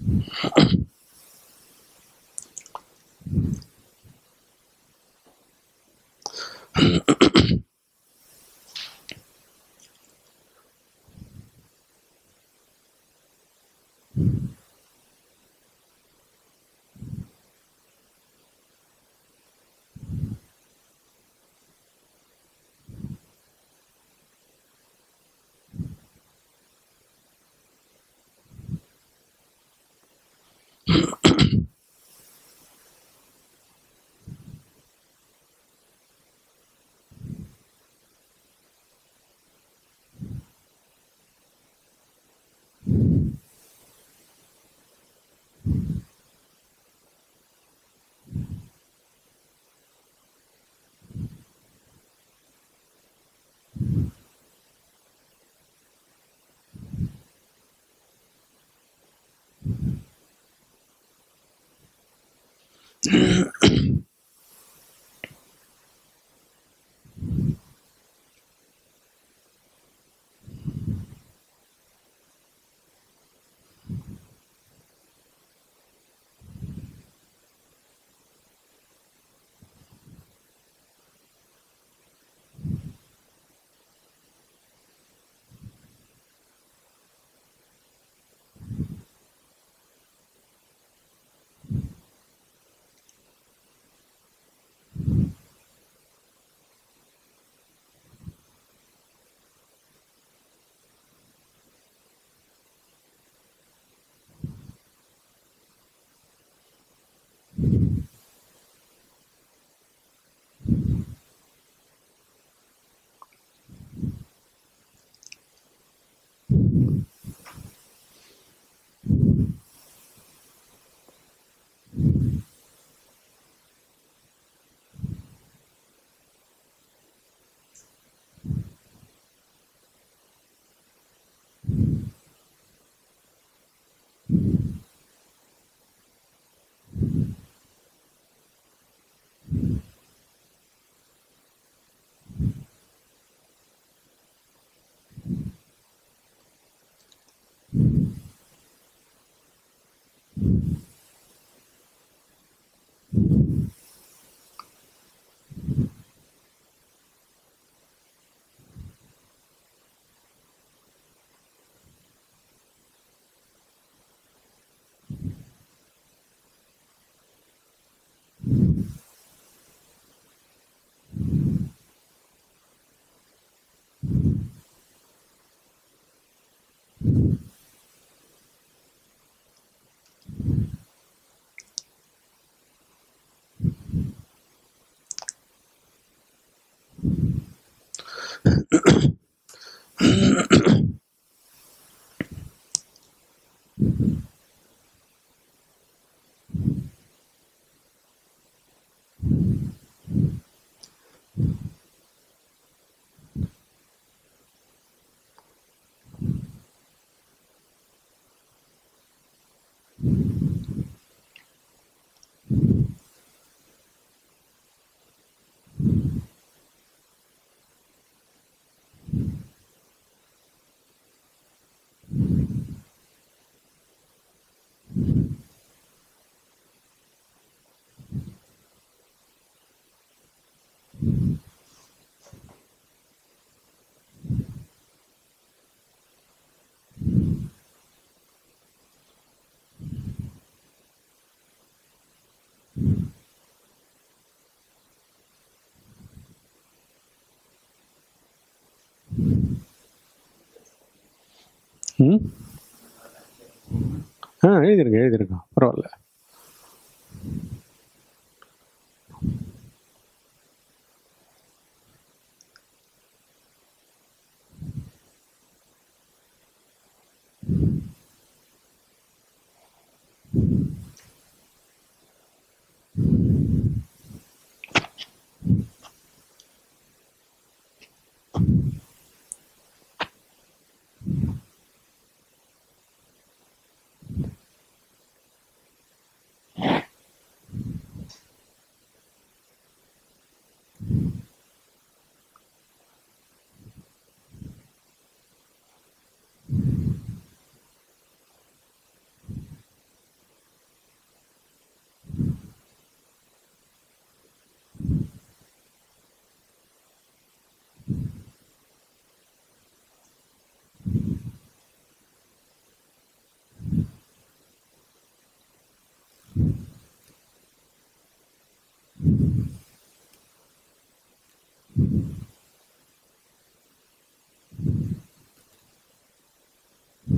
எழுதிருக்கேன் பரவாயில்ல.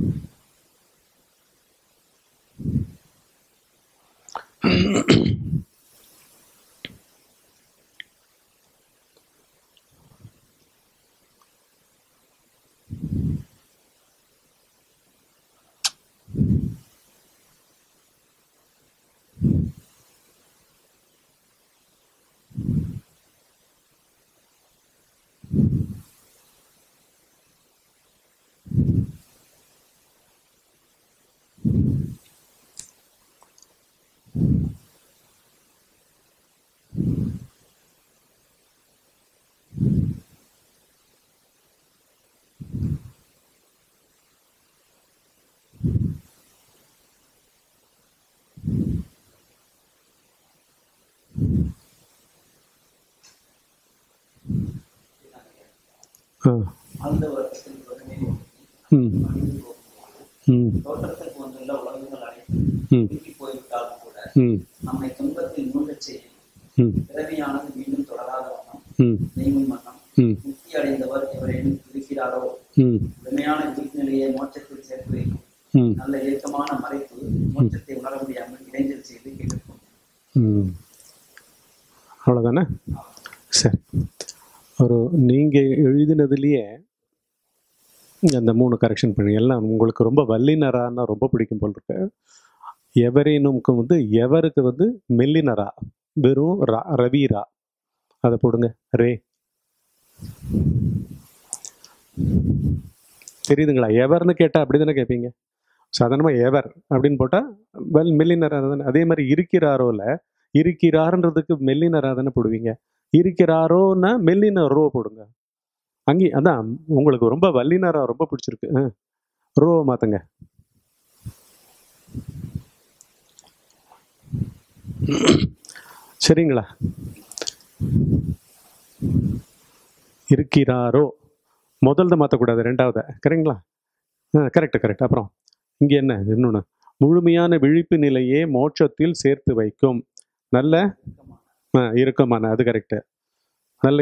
அந்த உலகத்தில் தோற்றத்துக்கு வந்துள்ள உலகங்கள் அனைத்தும் போய்விட்டாலும் கூட நம்மை துன்பத்தில் மூழ்கச் செய்யும் பிறவியானது மீண்டும் தொடராத வண்ணம் நெய்யும் வண்ணம் முக்தி அடைந்தவர் எவரேனும் இருக்கிறாரோ உண்மையான வீழ்நிலையை மோட்சத்தில் சேர்த்து வைக்கும் நல்ல இயக்கமான மறைப்பு மோட்சத்தை உணர முடியாமல் இடைஞ்சல் செய்து கேட்கும். அவ்வளோதானே? சரி, ஒரு நீங்கள் எழுதினதுலேயே அந்த 3 கரெக்ஷன் பண்ணி எல்லாம் உங்களுக்கு ரொம்ப வல்லினரான்னா ரொம்ப பிடிக்கும் போல் இருக்கு. எவரேனும்க்கு வந்து எவருக்கு வந்து மெல்லினரா, வெறும் ரவீரா, அதை போடுங்க. ரே தெரியுதுங்களா? எவர்னு கேட்டால் அப்படி தானே கேட்பீங்க. சாதாரணமாக எவர் அப்படின்னு போட்டால் மெல்லினரா தானே. அதே மாதிரி இருக்கிறாரோல இருக்கிறாருன்றதுக்கு மெல்லினரா தானே போடுவீங்க. இருக்கிறாரோன்னா மெல்லின ரோ போடுங்க. அங்கே அதான் உங்களுக்கு ரொம்ப வல்லினரா ரொம்ப பிடிச்சிருக்கு. ரோ மாத்துங்க. சரிங்களா? இருக்கிறாரோ முதல்ல மாற்றக்கூடாது, ரெண்டாவது. கரெக்டுங்களா? கரெக்ட். அப்புறம் இங்கே என்ன இன்னொன்று, முழுமையான விழிப்பு நிலையே மோட்சத்தில் சேர்த்து வைக்கும் நல்ல இறுக்கமான, அது கரெக்டு. நல்ல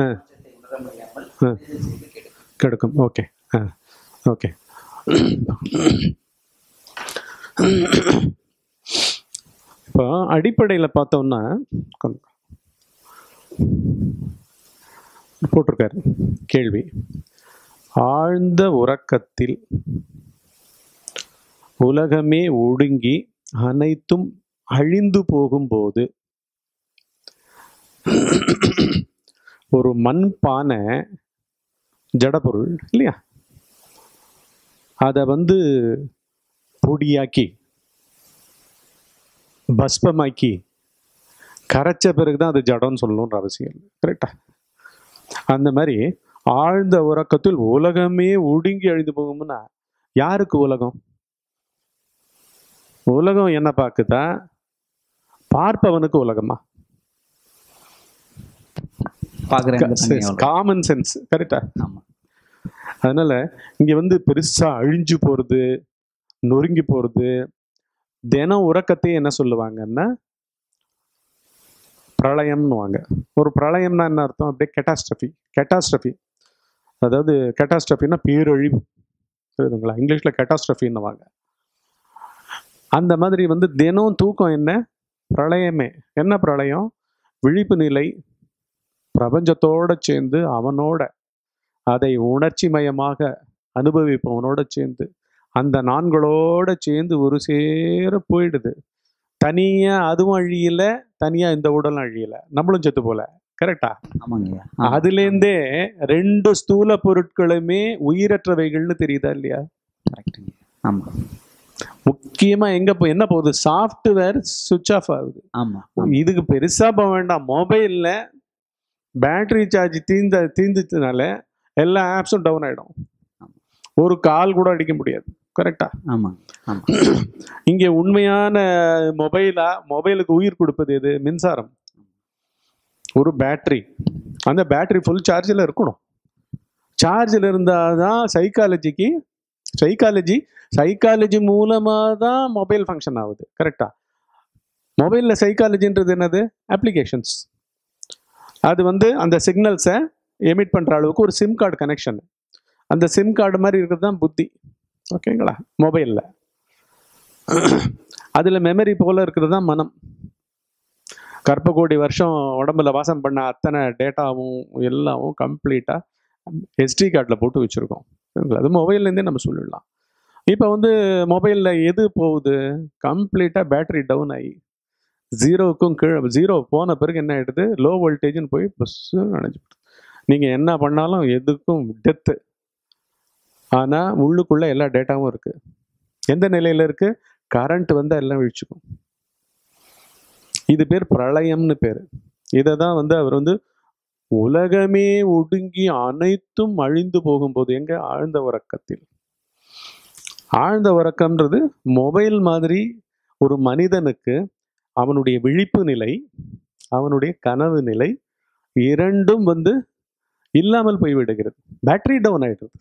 கெடுக்கும். Okay okay. இப்போ அடிப்படையில் பார்த்தோம்னா போட்டிருக்காரு கேள்வி. ஆழ்ந்த உறக்கத்தில் உலகமே ஒடுங்கி அனைத்தும் அழிந்து போகும்போது ஒரு மண்பானை ஜடப்பொருள் இல்லையா, அதை வந்து பொடியாக்கி பஸ்பமாக்கி கரைச்ச பிறகுதான் அது ஜடம்னு சொல்லணுன்ற அவசியம் இல்லை. கரெக்டா? அந்த மாதிரி ஆழ்ந்த உறக்கத்தில் உலகமே ஒடுங்கி அழிந்து போகும்னா யாருக்கு உலகம்? உலகம் என்ன பார்க்குதா? பார்ப்பவனுக்கு உலகமா? Common sense. கரெக்டா? அதனால இங்க வந்து பெருசா அழிஞ்சு போறது, நொறுங்கி போறது, தினம் உறக்கத்தையே என்ன சொல்லுவாங்கன்னா பிரளயம்னுவாங்க. ஒரு பிரளயம்னா என்ன அர்த்தம்? அப்படியே கேட்டாஸ்ட்ரஃபி. அதாவது கேட்டாஸ்ட்ரஃபின்னா பேரழிவு. புரியுதுங்களா? இங்கிலீஷ்ல கேட்டாஸ்ட்ரஃபின்னுவாங்க. அந்த மாதிரி வந்து தினம் தூக்கம் என்ன? பிரளயமே. என்ன பிரளயம்? விழிப்பு நிலை பிரபஞ்சத்தோட சேர்ந்து அவனோட அதை உணர்ச்சி மயமாக அனுபவிப்பவனோட சேர்ந்து அந்த நான்களோட சேர்ந்து ஒரு சேர போயிடுது. தனியா அதுவும் அழியல, தனியா இந்த உடலும் அழியல, நம்மளும் செத்து போல. கரெக்டா? அதுலேருந்தே 2 ஸ்தூல பொருட்களுமே உயிரற்றவைகள்னு தெரியுதா இல்லையா? முக்கியமா எங்க என்ன போகுது? சாஃப்ட்வேர் சுவிட்ச் ஆஃப் ஆகுது. இதுக்கு பெருசா போக வேண்டாம். மொபைல்ல பேட்டரி சார்ஜ் தீர்ந்துனால எல்லா ஆப்ஸும் டவுன் ஆயிடும். ஒரு கால் கூட அடிக்க முடியாது. கரெக்டா? இங்க உண்மையான மொபைலுக்கு உயிர் கொடுப்பது எது? மின்சாரம். ஒரு பேட்டரி. அந்த பேட்டரி ஃபுல் சார்ஜில் இருக்கணும். சார்ஜில் இருந்தாதான் சைக்காலஜி மூலமாக தான் மொபைல் ஃபங்க்ஷன் ஆகுது. கரெக்டா? மொபைலில் சைக்காலஜின்றது என்னது? அப்ளிகேஷன்ஸ். அது வந்து அந்த சிக்னல்ஸை எமிட் பண்ணுற அளவுக்கு ஒரு சிம் கார்டு கனெக்ஷன். அந்த சிம் கார்டு மாதிரி இருக்கிறது தான் புத்தி. ஓகேங்களா? மொபைலில் அதில் மெமரி போல் இருக்கிறது தான் மனம். கற்ப கோடி வருஷம் உடம்புல வாசம் பண்ண அத்தனை டேட்டாவும் எல்லாமும் கம்ப்ளீட்டாக எஸ்டி கார்டில் போட்டு வச்சுருக்கோம். அது மொபைல்லேருந்தே நம்ம சொல்லிடலாம். இப்போ வந்து மொபைலில் எது போகுது? கம்ப்ளீட்டாக பேட்டரி டவுன் ஆகி ஜீரோவுக்கும் கீழே, ஜீரோ போன பிறகு என்ன ஆகிடுது? லோ வோல்டேஜ்னு போய் பஸ்ஸு நினைஞ்சிடுது. நீங்கள் என்ன பண்ணாலும் எதுக்கும் டெத்து. ஆனால் உள்ளுக்குள்ளே எல்லா டேட்டாவும் இருக்குது. எந்த நிலையில் இருக்குது? கரண்ட் வந்தால் எல்லாம் வீழ்ச்சிக்கும். இது பேர் பிரளயம்னு பேர். இதை தான் வந்து அவர் வந்து உலகமே ஒடுங்கி அனைத்தும் அழிந்து போகும்போது, எங்க? ஆழ்ந்த உறக்கத்தில். ஆழ்ந்த உறக்கம்ன்றது மொபைல் மாதிரி ஒரு மனிதனுக்கு அவனுடைய விழிப்பு நிலை, அவனுடைய கனவு நிலை இரண்டும் வந்து இல்லாமல் போய்விடுகிறது. பேட்டரி டவுன் ஆயிடுது.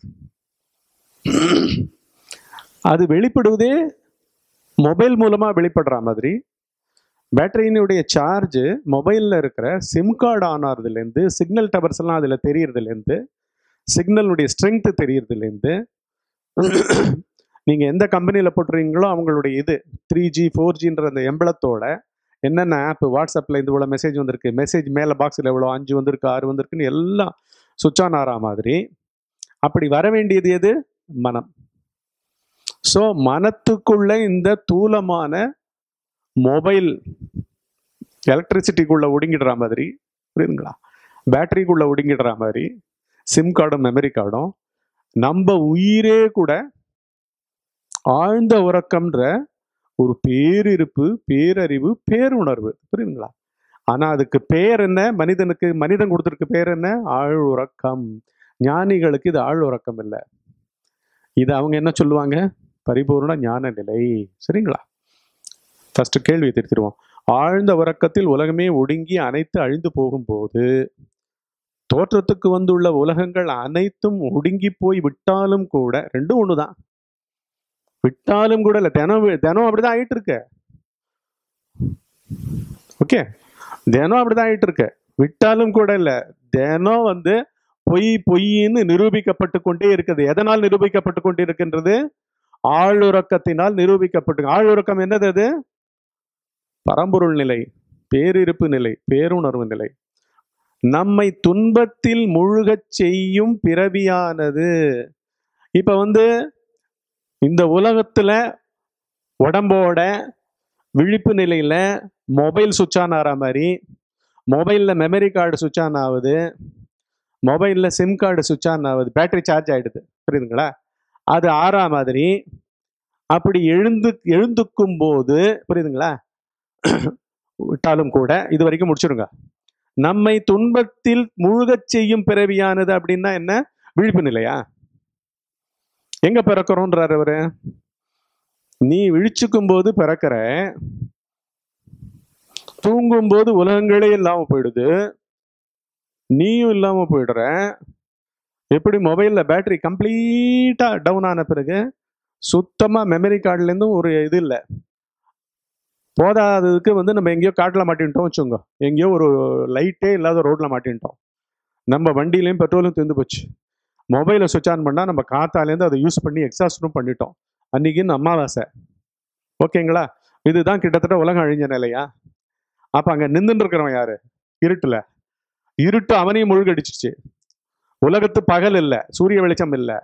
அது வெளிப்படுவதே மொபைல் மூலமா வெளிப்படுற மாதிரி, பேட்டரியினுடைய சார்ஜ் மொபைலில் இருக்கிற சிம் கார்டு ஆன் ஆகிறதுலேருந்து, சிக்னல் டவர்ஸ் எல்லாம் அதில் தெரியறதுலேருந்து, சிக்னலுடைய ஸ்ட்ரென்த்து தெரியறதுலேருந்து, நீங்கள் எந்த கம்பெனியில் போட்டுறீங்களோ அவங்களுடைய இது 3G 4Gன்ற அந்த எம்பளத்தோட என்னென்ன ஆப், வாட்ஸ்அப்பில் இந்த இவ்வளோ மெசேஜ் வந்திருக்கு, மெசேஜ் மேலே பாக்ஸில் எவ்வளோ 5 வந்திருக்கு 6 வந்திருக்குன்னு எல்லாம் சுவிட்ச் ஆன் ஆகிற மாதிரி அப்படி வர வேண்டியது எது? மனம். ஸோ மனத்துக்குள்ள இந்த தூலமான மொபைல் எலக்ட்ரிசிட்டிக்குள்ள ஒடுங்கிடுற மாதிரி, புரியுதுங்களா? பேட்டரிக்குள்ள ஒடுங்கிடுற மாதிரி சிம் கார்டும் மெமரி கார்டும் நம்ம உயிரே கூட ஆழ்ந்த உறக்கம்ன்ற ஒரு பேரிருப்பு, பேரறிவு, பேருணர்வு, புரியுதுங்களா? ஆனா அதுக்கு பேர் என்ன? மனிதனுக்கு மனிதன் கொடுத்துருக்கு பேர் என்ன? ஆழ் உறக்கம். ஞானிகளுக்கு இது ஆழ் உறக்கம் இல்லை. இது அவங்க என்ன சொல்லுவாங்க? பரிபூர்ண ஞான நிலை. சரிங்களா? ஃபர்ஸ்ட் கேள்வியை திருத்திடுவோம். ஆழ்ந்த உறக்கத்தில் உலகமே ஒடுங்கி அனைத்து அழிந்து போகும்போது, தோற்றத்துக்கு வந்துள்ள உலகங்கள் அனைத்தும் ஒடுங்கி போய் விட்டாலும் கூட, ரெண்டும் ஒண்ணுதான். விட்டாலும் கூட இல்லை, தினம் அப்படிதான் ஆயிட்டு இருக்க. ஓகே, தினம் அப்படிதான் ஆயிட்டு இருக்க. விட்டாலும் கூட இல்லை, தினம் வந்து பொய்ன்னு நிரூபிக்கப்பட்டு கொண்டே இருக்குது. எதனால் நிரூபிக்கப்பட்டு கொண்டே இருக்கின்றது? ஆழ்உறக்கத்தினால் நிரூபிக்கப்பட்டு. ஆழ்உறக்கம் என்னது? அது பரம்பொருள் நிலை, பேரிருப்பு நிலை, பேருணர்வு நிலை. நம்மை துன்பத்தில் முழுகச் செய்யும் பிறவியானது. இப்ப வந்து இந்த உலகத்துல உடம்போட விழிப்பு நிலையில மொபைல் சுவிட்ச் ஆன் ஆகிற மாதிரி, மொபைல்ல மெமரி கார்டு சுவிட்ச் ஆன் ஆகுது, மொபைல்ல சிம் கார்டு சுவிட்ச் ஆன் ஆகுது, பேட்டரி சார்ஜ் ஆயிடுது, புரியுதுங்களா? அது ஆறா மாதிரி அப்படி எழுந்துக்கும் போது, புரியுதுங்களா? விட்டாலும் கூட இது வரைக்கும் முடிச்சிருங்க. நம்மை துன்பத்தில் முழுகச் செய்யும் பிறவியானது அப்படின்னா என்ன? விழிப்பு நிலையா? எங்க பிறக்கிறோன்றார் அவரு. நீ விழிச்சுக்கும் போது பிறக்கிற, தூங்கும் போது உலகங்களே இல்லாம போயிடுது, நீயும் இல்லாம போயிடுற. எப்படி? மொபைல்ல பேட்டரி கம்ப்ளீட்டா டவுன் ஆன பிறகு சுத்தமா மெமரி கார்டுல இருந்தும் ஒரு இது இல்லை. போதாததுக்கு வந்து நம்ம எங்கேயோ காட்டில் மாட்டின்ட்டோம் வச்சுக்கோங்க, எங்கேயோ ஒரு லைட்டே இல்லாத ரோட்ல மாட்டின்ட்டோம், நம்ம வண்டியிலையும் பெட்ரோலும் தீர்ந்து போச்சு. மொபைலை சுவிட்ச் ஆன் பண்ணால் நம்ம காத்தாலேருந்து அதை யூஸ் பண்ணி எக்ஸாஸ்டும் பண்ணிட்டோம். அன்னைக்குன்னு அமாவாசை. ஓகேங்களா? இதுதான் கிட்டத்தட்ட உலகம் அழிஞ்ச நிலையா? அப்போ அங்கே நின்றுட்டு இருக்கிறவன் யாரு? இருட்டுல. இருட்டு அவனையும் முழுகடிச்சிச்சு. உலகத்து பகல் இல்லை, சூரிய வெளிச்சம் இல்லை,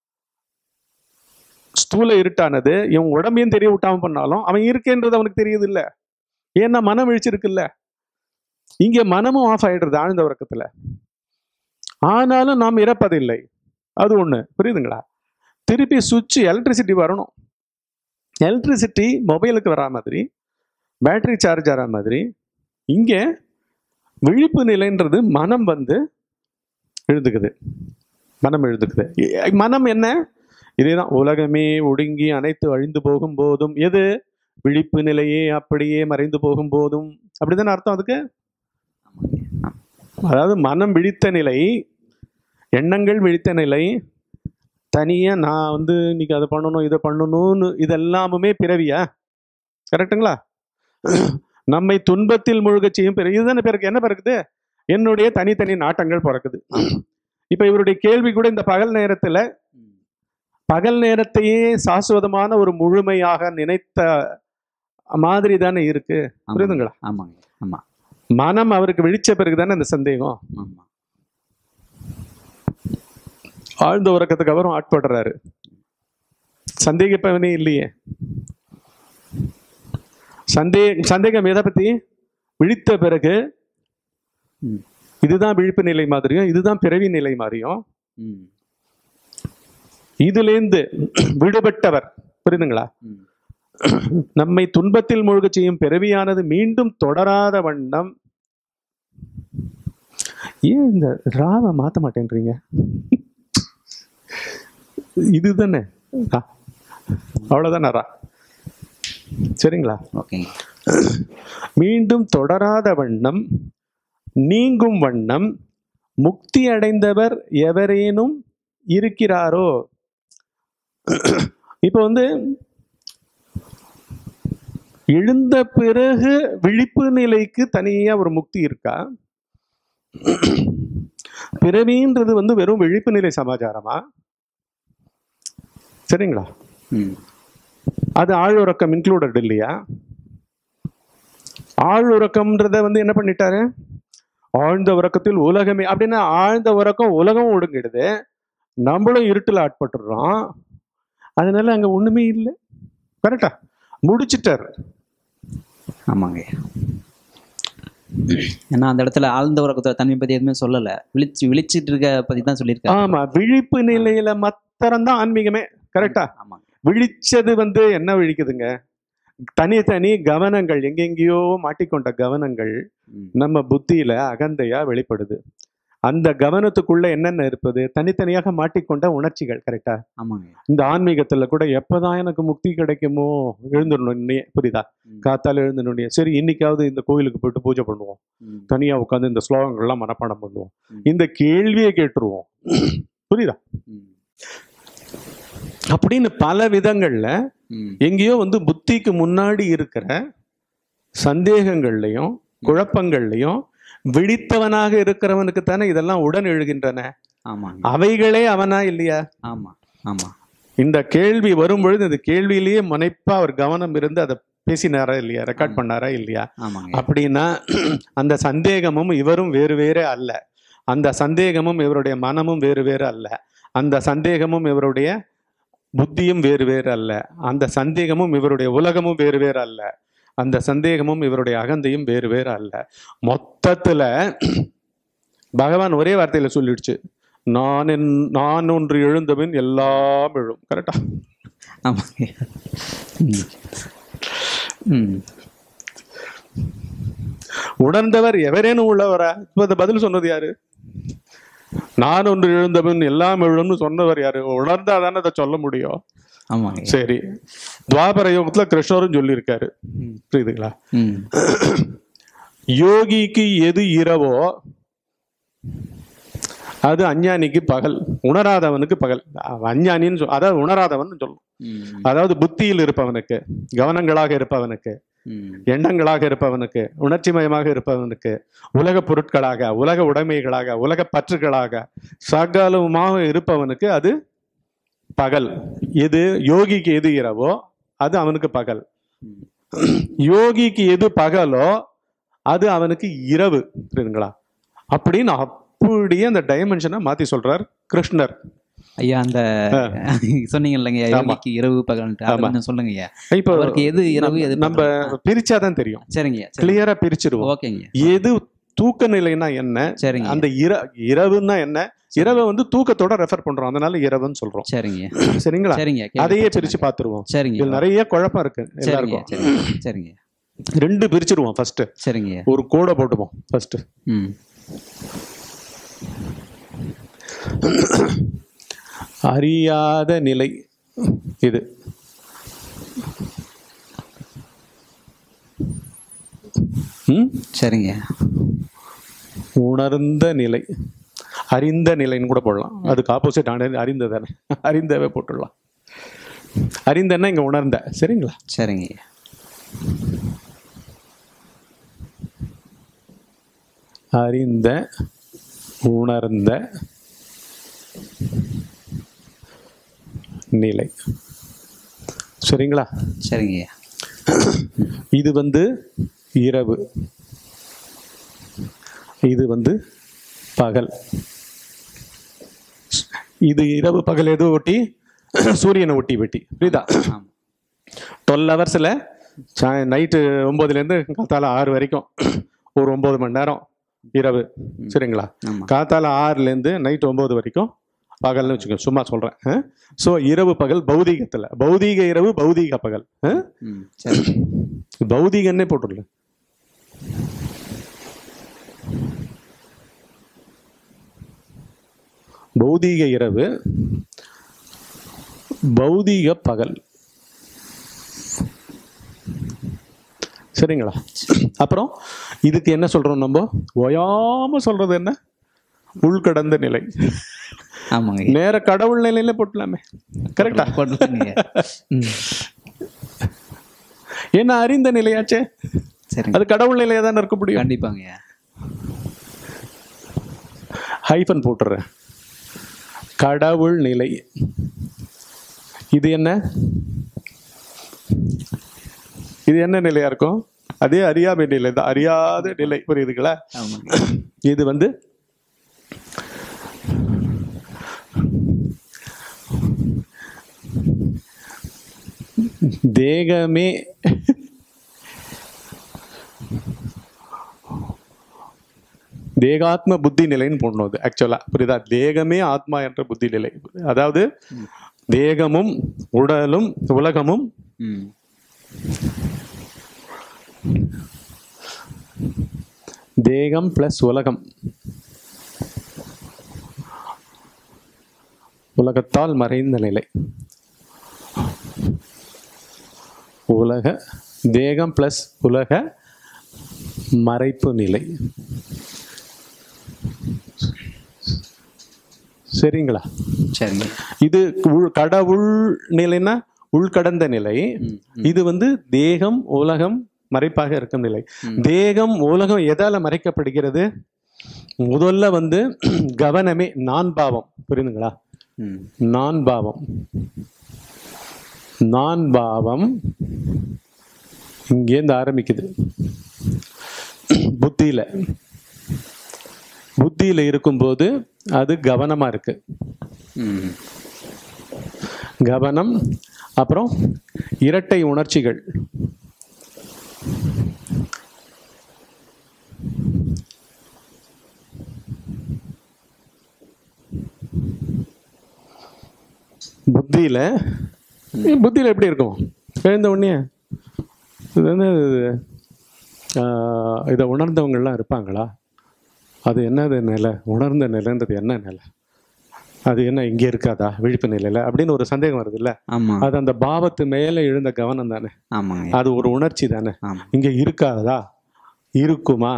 ஸ்தூல இருட்டானது இவன் உடம்பையும் தெரிய விட்டாம பண்ணாலும் அவன் இருக்கேன்றது அவனுக்கு தெரியுது இல்லை. ஏன்னா மனம் விழிச்சிருக்குல்ல. இங்கே மனமும் ஆஃப் ஆயிடுறது ஆழ்ந்த உறக்கத்துல. ஆனாலும் நாம் இறப்பதில்லை. அது ஒண்ணு, புரியுதுங்களா? திருப்பி சுவிட்ச் எலக்ட்ரிசிட்டி வரணும். எலக்ட்ரிசிட்டி மொபைலுக்கு வரா மாதிரி, பேட்டரி சார்ஜ் ஆகிற மாதிரி, இங்கே விழிப்பு நிலைன்றது மனம் வந்து எழுதுக்குது. மனம் எழுதுக்குது. மனம் என்ன? இதேதான். உலகமே ஒடுங்கி அனைத்து அழிந்து போகும் போதும், எது? விழிப்பு நிலையே அப்படியே மறைந்து போகும் போதும். அப்படிதானே அர்த்தம் அதுக்கு? அதாவது மனம் விழித்த நிலை, எண்ணங்கள் விழித்த நிலை, தனியா நான் வந்து இன்னைக்கு அதை பண்ணணும் இதை பண்ணணும்னு இதெல்லாமுமே பிறவியா? கரெக்டுங்களா? நம்மை துன்பத்தில் முழுக செய்யும் பிறகு இதுதானே பிறகு. என்ன பிறகுது? என்னுடைய தனித்தனி நாட்டங்கள் பிறக்குது. இப்ப இவருடைய கேள்வி கூட இந்த பகல் நேரத்துல பகல் நேரத்தையே சாஸ்வதமான ஒரு முழுமையாக நினைத்த மாதிரி தானே இருக்கு. புரியுதுங்களா? ஆமாங்க. ஆமா. மனம் அவருக்கு விழிச்ச பிறகு தானே அந்த சந்தேகம். ஆமா. ஆழ்ந்த உறக்கத்துக்கு அப்புறம் ஆட்படுறாரு. சந்தேகிப்பவனே இல்லையே. சந்தேகம் எதை பத்தி? விழித்த பிறகு இதுதான் விழிப்பு நிலை மாதிரியும் இதுதான் பிறவி நிலை மாதிரியும் இதுலேருந்து விடுபட்டவர். புரியுதுங்களா? நம்மை துன்பத்தில் மூழ்க செய்யும் பிறவியானது மீண்டும் தொடராத வண்ணம். ஏன் இந்த ராவை மாத்த மாட்டேன்றீங்க? இதுதானே அவ்வளவுதானே ரா. சரிங்களா? மீண்டும் தொடராத வண்ணம் நீங்கும் வண்ணம் முக்தி அடைந்தவர் எவரேனும் இருக்கிறாரோ. இப்ப எழுந்த பிறகு விழிப்பு நிலைக்கு தனியா ஒரு முக்தி இருக்கா? பிறவின்றது வெறும் விழிப்பு நிலை சமாச்சாரமா? சரிங்களா? அது ஆழ்உறக்கம் இன்க்ளூடட் இல்லையா? ஆழ்உறக்கம்ன்றத என்ன பண்ணிட்டாரு? ஆழ்ந்த உறக்கத்தில் உலகமே அப்படின்னா ஆழ்ந்த உறக்கம் உலகம் ஒடுங்கிடுது, நம்மளும் இருட்டில் ஆட்பட்டுறோம். அதனால அங்க ஒண்ணுமே இல்லை. கரெக்டா முடிச்சிட்டார். ஆமாங்க. ஏன்னா அந்த இடத்துல ஆழ்ந்த உறக்கத்தோட தன்மை பத்தி எதுவுமே சொல்லல, விழிச்சிட்டு இருக்க பத்தி தான் சொல்லியிருக்காரு. ஆமா, விழிப்பு நிலையில மாத்திரம் தான் ஆன்மீகமே. கரெக்டா? ஆமாங்க. விழிச்சது என்ன விழிக்குதுங்க? தனி கவனங்கள், எங்கெங்கேயோ மாட்டிக்கொண்ட கவனங்கள் நம்ம புத்தியில அகந்தையா வெளிப்படுது. அந்த கவனத்துக்குள்ள என்னென்ன இருப்பது? தனித்தனியாக மாட்டிக்கொண்ட உணர்ச்சிகள். கரெக்டா? ஆமாங்க. இந்த ஆன்மீகத்துல கூட எப்பதான் எனக்கு முக்தி கிடைக்குமோ எழுந்துடணும். புரியுதா? காத்தால எழுந்துடணும். சரி, இன்னைக்காவது இந்த கோயிலுக்கு போயிட்டு பூஜை பண்ணுவோம், தனியா உட்காந்து இந்த ஸ்லோகங்கள்லாம் மனப்பாடம் பண்ணுவோம், இந்த கேள்வியை கேட்டுருவோம். புரியுதா? அப்படின்னு பல விதங்கள்ல எங்கேயோ புத்திக்கு முன்னாடி இருக்கிற சந்தேகங்கள்லையும் குழப்பங்கள்லையும் விழித்தவனாக இருக்கிறவனுக்கு தானே இதெல்லாம் உடன் எழுகின்றன. அவைகளே அவனா இல்லையா? ஆமா ஆமா. இந்த கேள்வி வரும்பொழுது இந்த கேள்வியிலேயே முனைப்பா அவர் கவனம் இருந்து அதை பேசினாரா இல்லையா, ரெக்கார்ட் பண்ணாரா இல்லையா? அப்படின்னா அந்த சந்தேகமும் இவரும் வேறு வேறு அல்ல. அந்த சந்தேகமும் இவருடைய மனமும் வேறு வேறு அல்ல. அந்த சந்தேகமும் இவருடைய புத்தியும் வேறு வேறு அல்ல. அந்த சந்தேகமும் இவருடைய உலகமும் வேறு வேறு அல்ல. அந்த சந்தேகமும் இவருடைய அகந்தையும் வேறு வேறு அல்ல. மொத்தத்துல பகவான் ஒரே வார்த்தையில சொல்லிடுச்சு, நான் ஒன்று எழுந்தபின் எல்லாம் எழும். கரெக்டா? உணர்ந்தவர் எவரேனும் உள்ளவரா? இப்ப இந்த பதில் சொன்னது யாரு? நான் ஒன்று எழுந்தபின் எல்லாம் எழும்னு சொன்னவர் யாரு? உணர்ந்தாதானே அதை சொல்ல முடியும். சரி, துவாபர யோகத்துல கிருஷ்ணரும் சொல்லியிருக்காரு. புரியுதுங்களா? யோகிக்கு எது இரவோ அது அஞ்ஞானிக்கு பகல், உணராதவனுக்கு பகல். அஞ்ஞானின்னு அதாவது உணராதவன் சொல்லும். அதாவது புத்தியில் இருப்பவனுக்கு, கவனங்களாக இருப்பவனுக்கு, எண்ணங்களாக இருப்பவனுக்கு, உணர்ச்சிமயமாக இருப்பவனுக்கு, உலக பொருட்களாக, உலக உடைமைகளாக, உலக பற்றுகளாக சகலமாக இருப்பவனுக்கு அது பகல். எது யோகிக்கு எது இரவோ அது அவனுக்கு பகல். யோகிக்கு எது பகலோ அது அவனுக்கு இரவு. புரியுதுங்களா? அப்படின்னு அப்படியே அந்த டைமென்ஷனை மாத்தி சொல்றார் கிருஷ்ணர். ஐயா, அந்த சொன்னீங்க இல்லைங்க, யோகிக்கு இரவு பகல் சொல்லுங்க ஐயா. இப்போ எது இரவு எது நம்ம பிரிச்சாதான் தெரியும். சரிங்க, கிளியரா பிரிச்சிருவோம். ஓகேங்க. எது தூக்க நிலைன்னா என்ன, சரிங்க, அந்த இரவுன்னா என்ன, இரவை தூக்கத்தோட ரெஃபர் பண்றோம், அதனால இரவுன்னு சொல்றோம். சரிங்க, சரிங்களா? சரிங்க. அதையே பிரிச்சு பாத்துருவோம். சரிங்க. இதுல நிறைய குழப்பம் இருக்கு எல்லாருக்கும். சரிங்க. ரெண்டு பிரிச்சிருவோம் ஃபர்ஸ்ட். சரிங்க. ஒரு கோடை போட்டுப்போம் ஃபர்ஸ்ட். அறியாத நிலை இது. சரிங்க. உணர்ந்த நிலை, அறிந்த நிலைன்னு கூட போடலாம். அதுக்கு ஆப்போசிட் அறிந்ததானே, அறிந்தவே போட்டுடலாம். அறிந்தன்னா இங்க உணர்ந்த. சரிங்களா? சரிங்க. அறிந்த, உணர்ந்த நிலை. சரிங்களா? சரிங்க. இது வந்து இரவு, இது வந்து பகல். இது இரவு பகல் எது ஒட்டி? சூரியனை ஒட்டி வெட்டி. புரியுதா? 12 ஹவர்ஸில் நைட்டு 9லேருந்து காத்தால 6 வரைக்கும் ஒரு 9 மணி நேரம் இரவு. சரிங்களா? காத்தால 6லேருந்து நைட்டு 9 வரைக்கும் பகல்னு வச்சுக்கோங்க, சும்மா சொல்கிறேன். ஸோ இரவு பகல் பௌதீகத்தில், பௌதீக இரவு பௌதீக பகல். பௌதீகன்னே போட்டுடல. பௌதீக இரவு பௌதீக பகல். சரிங்களா? அப்புறம் இதுக்கு என்ன சொல்றோம் நம்ம? ஓயாம சொல்றது என்ன? உள்கடந்த நிலை. ஆமாங்க. நேர கடவுள் நிலையில போட்டலாமே. கரெக்டா? என்ன அறிந்த நிலையாச்சே, அது கடவுள் நிலையா தான் இருக்க முடியும். கண்டிப்பாங்க. ஹைபன் போட்டுறேன். கடவுள் நிலை. இது என்ன? இது என்ன நிலையா இருக்கும்? அதே அறியாமை நிலை தான், அறியாத நிலை. புரியுதுங்களா? இது வந்து தேகமே தேகாத்ம புத்தி நிலைன்னு போடணும். அது ஆக்சுவலா புரியுதா? தேகமே ஆத்மா என்ற புத்தி நிலை. அதாவது தேகமும் உடலும் உலகமும் தேகம் பிளஸ் உலகம், உலகத்தால் மறைந்த நிலை. உலக தேகம் பிளஸ் உலக மறைப்பு நிலை. சரிங்களா? சரிங்க. இது கடவுள் நிலைன்னா உள்கடந்த நிலை. இது வந்து தேகம் உலகம் மறைப்பாக இருக்கும் நிலை. தேகம் உலகம் எதால மறைக்கப்படுகிறது? முதல்ல வந்து கவனமே நான் பாவம். புரியுதுங்களா? நான் பாவம். நான் பாவம் இங்கேருந்து ஆரம்பிக்குது. புத்தியில புத்தியில இருக்கும்போது அது கவனமா இருக்கு. கவனம். அப்புறம் இரட்டை உணர்ச்சிகள். புத்தியில எப்படி இருக்கும்? எழுந்த உடனே இது வந்து இதை உணர்ந்தவங்கள்லாம் இருப்பாங்களா? அது என்னது நிலை? உணர்ந்த நிலைன்றது என்ன நிலை? அது என்ன இங்கே இருக்காதா விழிப்பு நிலையில அப்படின்னு ஒரு சந்தேகம் வருது இல்ல? அது அந்த பாவத்து மேல எழுந்த கவனம் தானே. அது ஒரு உணர்ச்சி தானே. இங்க இருக்காதா, இருக்குமா,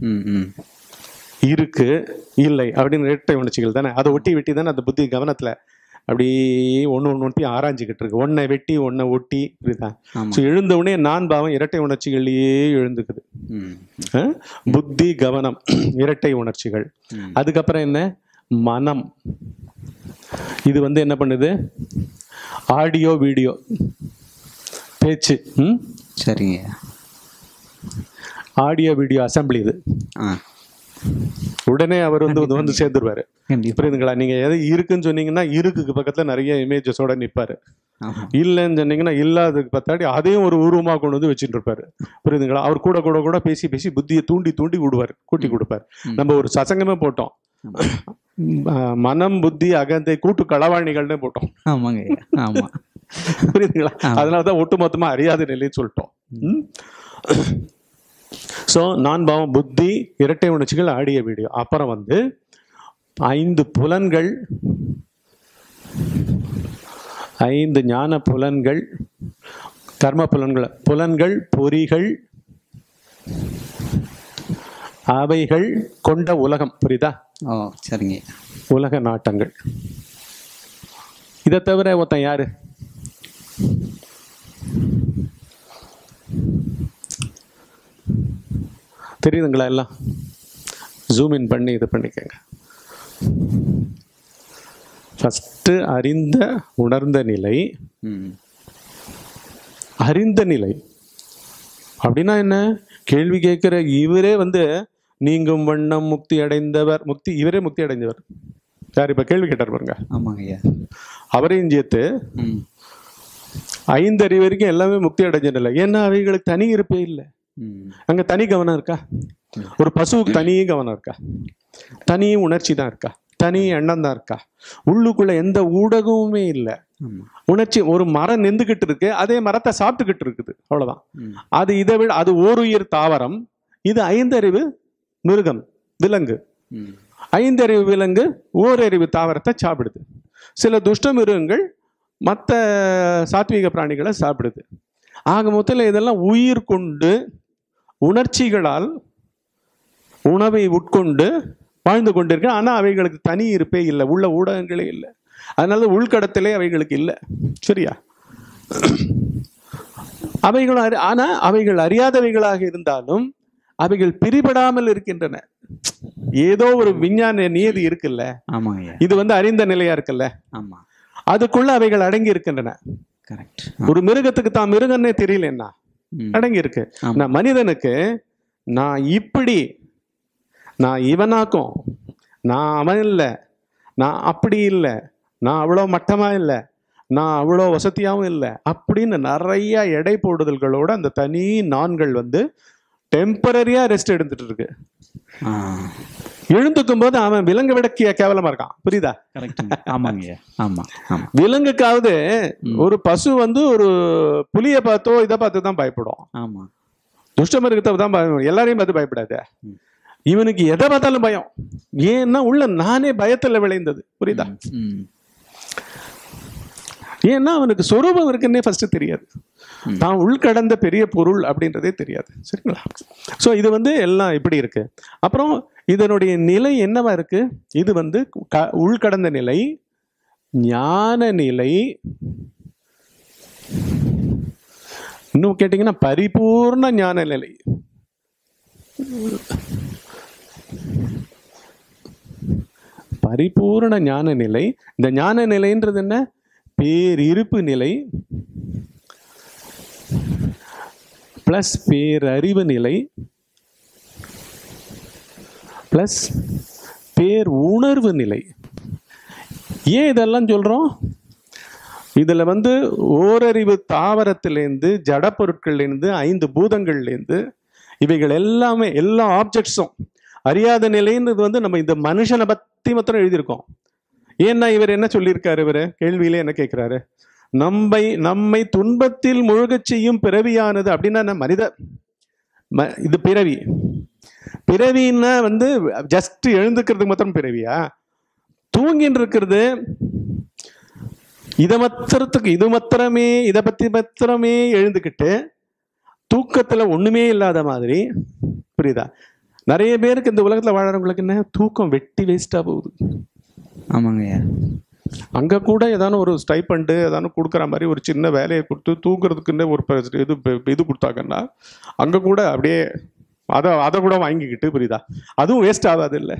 இருக்கு இல்லை அப்படின்னு இரட்டை உணர்ச்சிகள் தானே. அதை ஒட்டி வெட்டி தானே அந்த புத்தி கவனத்துல அப்படி ஒன்று ஆராய்ஞ்சிக்கிட்டு இருக்கு. ஒன்னை வெட்டி ஒன்னை ஒட்டி. இப்படிதான். ஸோ எழுந்த உடனே நான் பாவம் இரட்டை உணர்ச்சிகள்லயே எழுந்துக்குது. புத்தி கவனம் இரட்டை உணர்ச்சிகள். அதுக்கப்புறம் என்ன? மனம். இது வந்து என்ன பண்ணுது? ஆடியோ வீடியோ பேச்சு. சரிங்க. Audio video assembly. இது உடனே அவர் வந்து சேர்ந்துருவாரு. புரியுதுங்களா? நீங்க எது இருக்குன்னு சொன்னீங்கன்னா இருக்குக்கு பக்கத்துல நிறைய இமேஜஸோட நிற்பாரு. இல்லைன்னு சொன்னீங்கன்னா இல்லாததுக்கு பத்தாடி அதையும் ஒரு உருவமா கொண்டு வந்து வச்சுட்டு இருப்பாரு. புரியுதுங்களா? அவர் கூட கூட கூட பேசி பேசி புத்தியை தூண்டி விடுவார், கூட்டி கொடுப்பார். நம்ம ஒரு சசங்கமே போட்டோம், மனம் புத்தி அகந்தை கூட்டு களவாணிகள்னே போட்டோம். ஆமாங்க. ஆமா. புரியுதுங்களா? அதனாலதான் ஒட்டுமொத்தமா அறியாத நிலைன்னு சொல்லிட்டோம். ஸோ நான் பாவம் புத்தி இரட்டை உணர்ச்சிகள் ஆடிய வீடியோ. அப்புறம் வந்து 5 புலன்கள், 5 ஞான புலன்கள், கர்ம புலன்கள் பொறிகள், அவைகள் கொண்ட உலகம். புரியுதா? சரிங்க. உலக நாட்டங்கள். இதை தவிர ஒருத்தன் யாரு? தெரியுதுங்களா? எல்லாம் ஜூம் இன் பண்ணி இது பண்ணிக்கங்க. ஃபர்ஸ்ட் ஃபர்ஸ்ட் அறிந்த உணர்ந்த நிலை, அறிந்த நிலை அப்படின்னா என்ன? கேள்வி கேட்கிற இவரே நீங்கும் வண்ணம் முக்தி அடைந்தவர், இவரே முக்தி அடைந்தவர். யார் இப்ப கேள்வி கேட்டார் பாருங்க. ஆமாங்கய்யா. அவரையும் சேர்த்து 5 அறிவு வரைக்கும் எல்லாமே முக்தி அடைஞ்ச நிலை. ஏன்னா அவைகளுக்கு தனி இருப்பே இல்லை. அங்க தனி கவனம் இருக்கா? ஒரு பசுவுக்கு தனி கவனம் இருக்கா? தனி உணர்ச்சி தான் இருக்கா? தனி எண்ணம் தான் இருக்கா? உள்ளுக்குள்ள எந்த ஊடகமுமே இல்லை. உணர்ச்சி. ஒரு மரம் நெந்துகிட்டு இருக்கு, அதே மரத்தை சாப்பிட்டுக்கிட்டு இருக்குது, அவ்வளவுதான். அது இதை விட அது ஓருயிர் தாவரம், இது 5 அறிவு மிருகம் விலங்கு. 5 அறிவு விலங்கு ஓரறிவு தாவரத்தை சாப்பிடுது. சில துஷ்ட மிருகங்கள் மற்ற சாத்வீக பிராணிகளை சாப்பிடுது. ஆக மொத்தத்தில் இதெல்லாம் உயிர் கொண்டு உணர்ச்சிகளால் உணவை உட்கொண்டு வாழ்ந்து கொண்டிருக்க. ஆனால் அவைகளுக்கு தனி இருப்பே இல்லை, உள்ள ஊடகங்களே இல்லை. அதனால உள்கடத்திலே அவைகளுக்கு இல்லை. சரியா? அவைகளும் ஆனால் அவைகள் அறியாதவைகளாக இருந்தாலும் அவைகள் பிரிபடாமல் இருக்கின்றன. ஏதோ ஒரு விஞ்ஞான நியதி இருக்குல்ல, இது அறிந்த நிலையா இருக்குல்ல, அதுக்குள்ள அவைகள் அடங்கி இருக்கின்றன. ஒரு மிருகத்துக்கு தான் மிருகன்னே தெரியல, என்ன அடங்கி இருக்கு. மனிதனுக்கு நான் இப்படி, நான் இவனாக்கும், நான் அவன் இல்லை, நான் அப்படி இல்லை, நான் அவ்வளோ மட்டமா இல்லை, நான் அவ்வளோ வசதியாகவும் இல்லை அப்படின்னு நிறைய எடை போடுதல்களோட அந்த தனி நான்கள் டெம்பரரியா ரெஸ்ட் எடுத்துட்டு இருக்கு. எழுந்துக்கும் போது அவன் விலங்கு விட கேவலமா இருக்கான். புரியுதா? விலங்குக்காவது ஒரு பசு ஒரு புலியை பார்த்தோ இதை பார்த்து தான் பயப்படும். துஷ்டமிருகத்தை தான் எல்லாரையும் பார்த்து பயப்படாது. இவனுக்கு எதை பார்த்தாலும் பயம். ஏன்னா உள்ள நானே பயத்துல விளைந்தது. புரியுதா? ஏன்னா அவனுக்கு சொரூபம் இருக்குன்னே ஃபர்ஸ்ட் தெரியாது. தான் உள்கடந்த பெரிய பொருள் அப்படின்றதே தெரியாது. சரிங்களா? ஸோ இது எல்லாம் இப்படி இருக்கு. அப்புறம் இதனுடைய நிலை என்னவா இருக்கு? இது உள்கடந்த நிலை, ஞான நிலை. இன்னும் கேட்டீங்கன்னா பரிபூர்ண ஞான நிலை. பரிபூர்ண ஞான நிலை. இந்த ஞான நிலைன்றது என்ன? பேரிருப்பு நிலை பிளஸ் பேரறிவு நிலை பிளஸ் பேர் உணர்வு நிலை. ஏன் இதெல்லாம் சொல்றோம்? இதுல ஓரறிவு தாவரத்திலேருந்து, ஜட பொருட்கள்லேருந்து, 5 பூதங்கள்லேருந்து, இவைகள் எல்லாமே எல்லா ஆப்ஜெக்ட்ஸும் அறியாத நிலைன்றது நம்ம இந்த மனுஷனை பத்தி மாத்திரம் எழுதியிருக்கோம். ஏன்னா இவர் என்ன சொல்லியிருக்காரு? இவரு கேள்வியில என்ன கேட்கிறாரு? நம்மை துன்பத்தில் முழுகச் செய்யும் பிறவியானது அப்படின்னா மனித இது பிறவி. பிறவின்னா ஜஸ்ட் எழுந்துக்கிறதுக்கு மாத்திரம் பிறவியா? தூங்கின்னு இருக்கிறது இதை மாத்திரத்துக்கு, இது மாத்திரமே, இதை பத்தி மாத்திரமே எழுந்துக்கிட்டு தூக்கத்துல ஒண்ணுமே இல்லாத மாதிரி. புரியுதா? நிறைய பேருக்கு இந்த உலகத்துல வாழறவங்களுக்கு என்ன தூக்கம் வெட்டி வேஸ்டா போகுது. ஆமாங்கய்யா. அங்க கூட ஏதான ஒரு ஸ்டைபண்ட் ஏதானு கொடுக்குற மாதிரி ஒரு சின்ன வேலையை கொடுத்து தூங்குறதுக்குன்னே ஒரு இது கொடுத்தாங்கன்னா அங்க கூட அப்படியே அதை கூட வாங்கிக்கிட்டு, புரியுதா, அதுவும் வேஸ்ட் ஆகாது இல்லை.